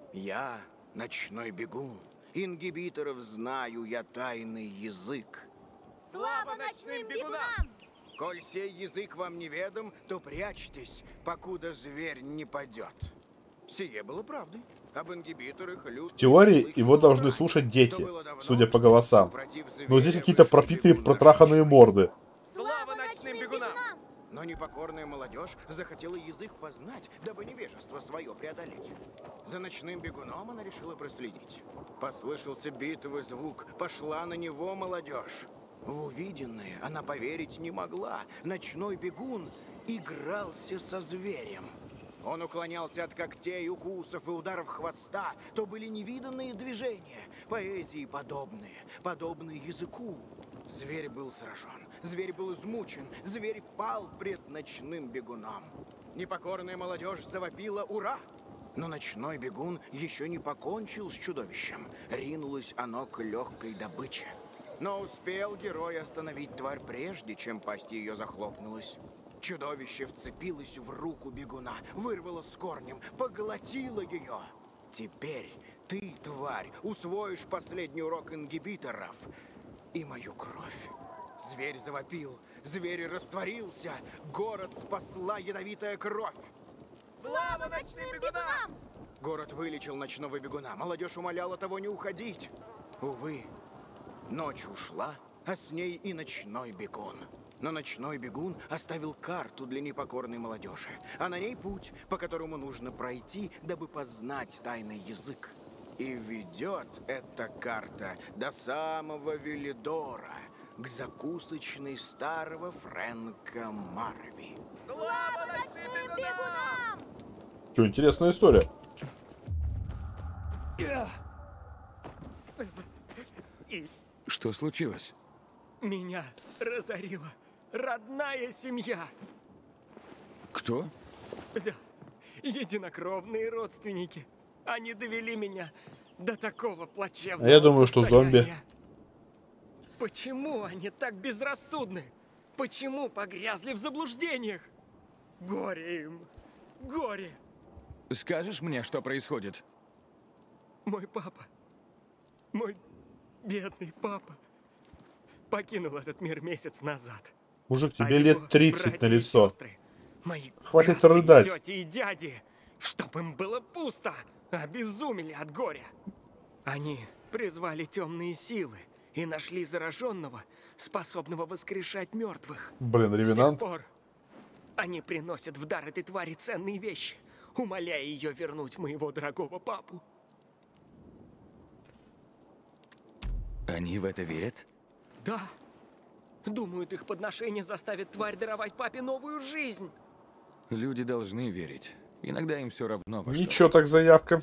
[SPEAKER 12] Я ночной бегун. Ингибиторов знаю я тайный язык.
[SPEAKER 8] Слава ночным бегунам!
[SPEAKER 12] Коль сей язык вам неведом, то прячьтесь, покуда зверь не падет. Сие было правдой. Об ингибиторах
[SPEAKER 1] В теории его должны слушать дети, судя по голосам. Но здесь какие-то пропитые, протраханные морды.
[SPEAKER 8] Слава ночным бегунам!
[SPEAKER 12] Но непокорная молодежь захотела язык познать, дабы невежество свое преодолеть. За ночным бегуном она решила проследить. Послышался битвый звук, пошла на него молодежь. В увиденное она поверить не могла. Ночной бегун игрался со зверем. Он уклонялся от когтей, укусов и ударов хвоста. То были невиданные движения, поэзии подобные языку. Зверь был сражен, зверь был измучен, зверь пал пред ночным бегуном. Непокорная молодежь завопила «Ура!». Но ночной бегун еще не покончил с чудовищем. Ринулось оно к легкой добыче. Но успел герой остановить тварь прежде, чем пасть ее захлопнулась. Чудовище вцепилось в руку бегуна, вырвало с корнем, поглотило ее. Теперь ты, тварь, усвоишь последний урок ингибиторов и мою кровь. Зверь завопил, зверь растворился, город спасла ядовитая кровь.
[SPEAKER 8] Слава ночным бегунам!
[SPEAKER 12] Город вылечил ночного бегуна, молодежь умоляла того не уходить. Увы, ночь ушла, а с ней и ночной бегун. Но ночной бегун оставил карту для непокорной молодежи, а на ней путь, по которому нужно пройти, дабы познать тайный язык. И ведет эта карта до самого Велидора, к закусочной старого Фрэнка Марви.
[SPEAKER 9] Слава ночным бегунам!
[SPEAKER 1] Что, интересная история.
[SPEAKER 4] Что случилось?
[SPEAKER 10] Меня разорила родная семья.
[SPEAKER 4] Кто?
[SPEAKER 10] Да, единокровные родственники. Они довели меня до такого плачевного
[SPEAKER 1] А я думаю, что зомби.
[SPEAKER 10] состояния. Почему они так безрассудны? Почему погрязли в заблуждениях? Горе им! Горе!
[SPEAKER 4] Скажешь мне, что происходит?
[SPEAKER 10] Мой папа, мой бедный папа, покинул этот мир месяц назад.
[SPEAKER 1] Мужик, тебе
[SPEAKER 10] А
[SPEAKER 1] лет
[SPEAKER 10] его
[SPEAKER 1] 30
[SPEAKER 10] братья
[SPEAKER 1] на
[SPEAKER 10] и
[SPEAKER 1] лицо.
[SPEAKER 10] сестры, мои
[SPEAKER 1] Хватит
[SPEAKER 10] браты,
[SPEAKER 1] рыдать.
[SPEAKER 10] тети и дяди, чтоб им было пусто, обезумели от горя. Они призвали темные силы и нашли зараженного, способного воскрешать мертвых.
[SPEAKER 1] Блин,
[SPEAKER 10] С тех
[SPEAKER 1] Ревенант.
[SPEAKER 10] пор они приносят в дар этой твари ценные вещи, умоляя ее вернуть моего дорогого папу.
[SPEAKER 4] Они в это верят?
[SPEAKER 10] Да. Думают, их подношение заставит тварь даровать папе новую жизнь.
[SPEAKER 4] Люди должны верить. Иногда им все равно во что.
[SPEAKER 1] Ничего так заявка.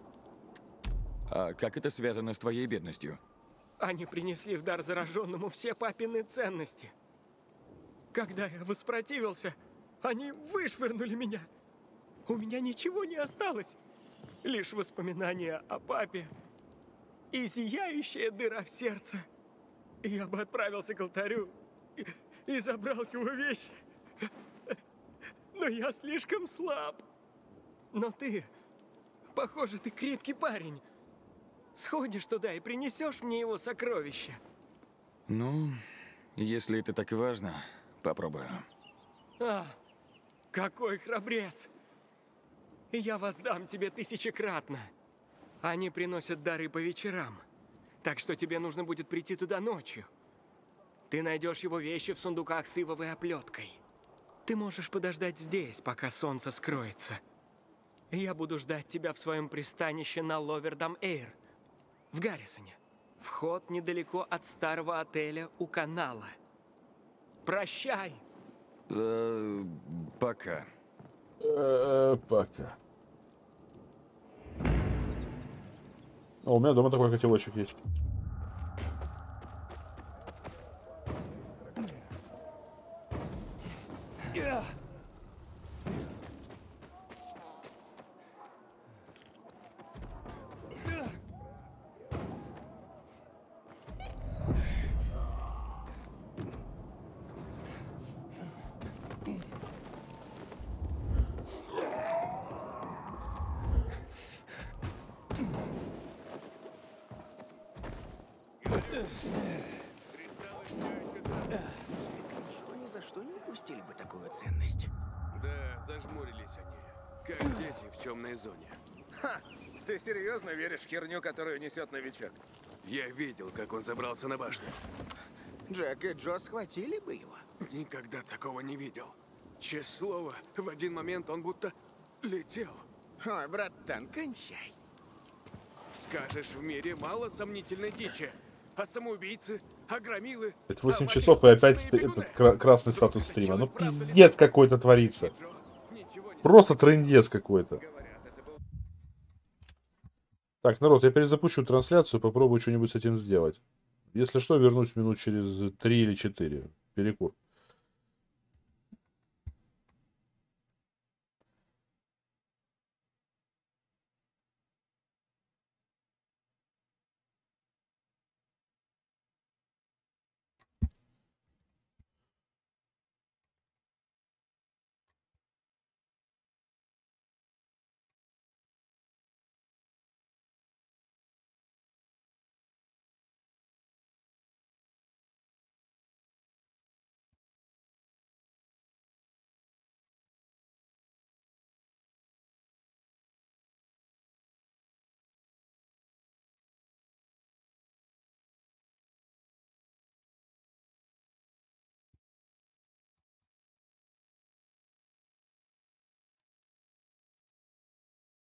[SPEAKER 4] А как это связано с твоей бедностью?
[SPEAKER 10] Они принесли в дар зараженному все папины ценности. Когда я воспротивился, они вышвырнули меня. У меня ничего не осталось. Лишь воспоминания о папе и зияющая дыра в сердце. Я бы отправился к алтарю и забрал его вещи. Но я слишком слаб. Но ты, похоже, ты крепкий парень. Сходишь туда и принесешь мне его сокровища.
[SPEAKER 4] Ну, если это так важно, попробую.
[SPEAKER 10] А, какой храбрец! Я воздам тебе тысячекратно. Они приносят дары по вечерам, так что тебе нужно будет прийти туда ночью. Ты найдешь его вещи в сундуках с ивовой оплеткой. Ты можешь подождать здесь, пока солнце скроется. Я буду ждать тебя в своем пристанище на Ловердам-Эйр, в Гаррисоне. Вход недалеко от старого отеля у канала. Прощай!
[SPEAKER 4] Пока.
[SPEAKER 1] Пока. О, у меня дома такой котелочек есть.
[SPEAKER 12] Ни за что не упустили бы такую ценность.
[SPEAKER 19] Да, зажмурились они. Как дети в темной зоне.
[SPEAKER 9] Ха! Ты серьезно веришь в херню, которую несет новичок?
[SPEAKER 19] Я видел, как он забрался на башню.
[SPEAKER 12] Джек и Джо схватили бы его.
[SPEAKER 19] Никогда такого не видел. Честное слово, в один момент он будто летел.
[SPEAKER 12] Ой, братан, кончай.
[SPEAKER 19] Скажешь, в мире мало сомнительной дичи. А самоубийцы, а громилы...
[SPEAKER 1] Это 8 часов и опять этот красный статус стрима. Ну пиздец какой-то творится. Просто трындец какой-то. Так, народ, я перезапущу трансляцию, попробую что-нибудь с этим сделать. Если что, вернусь минут через 3 или 4. Перекур.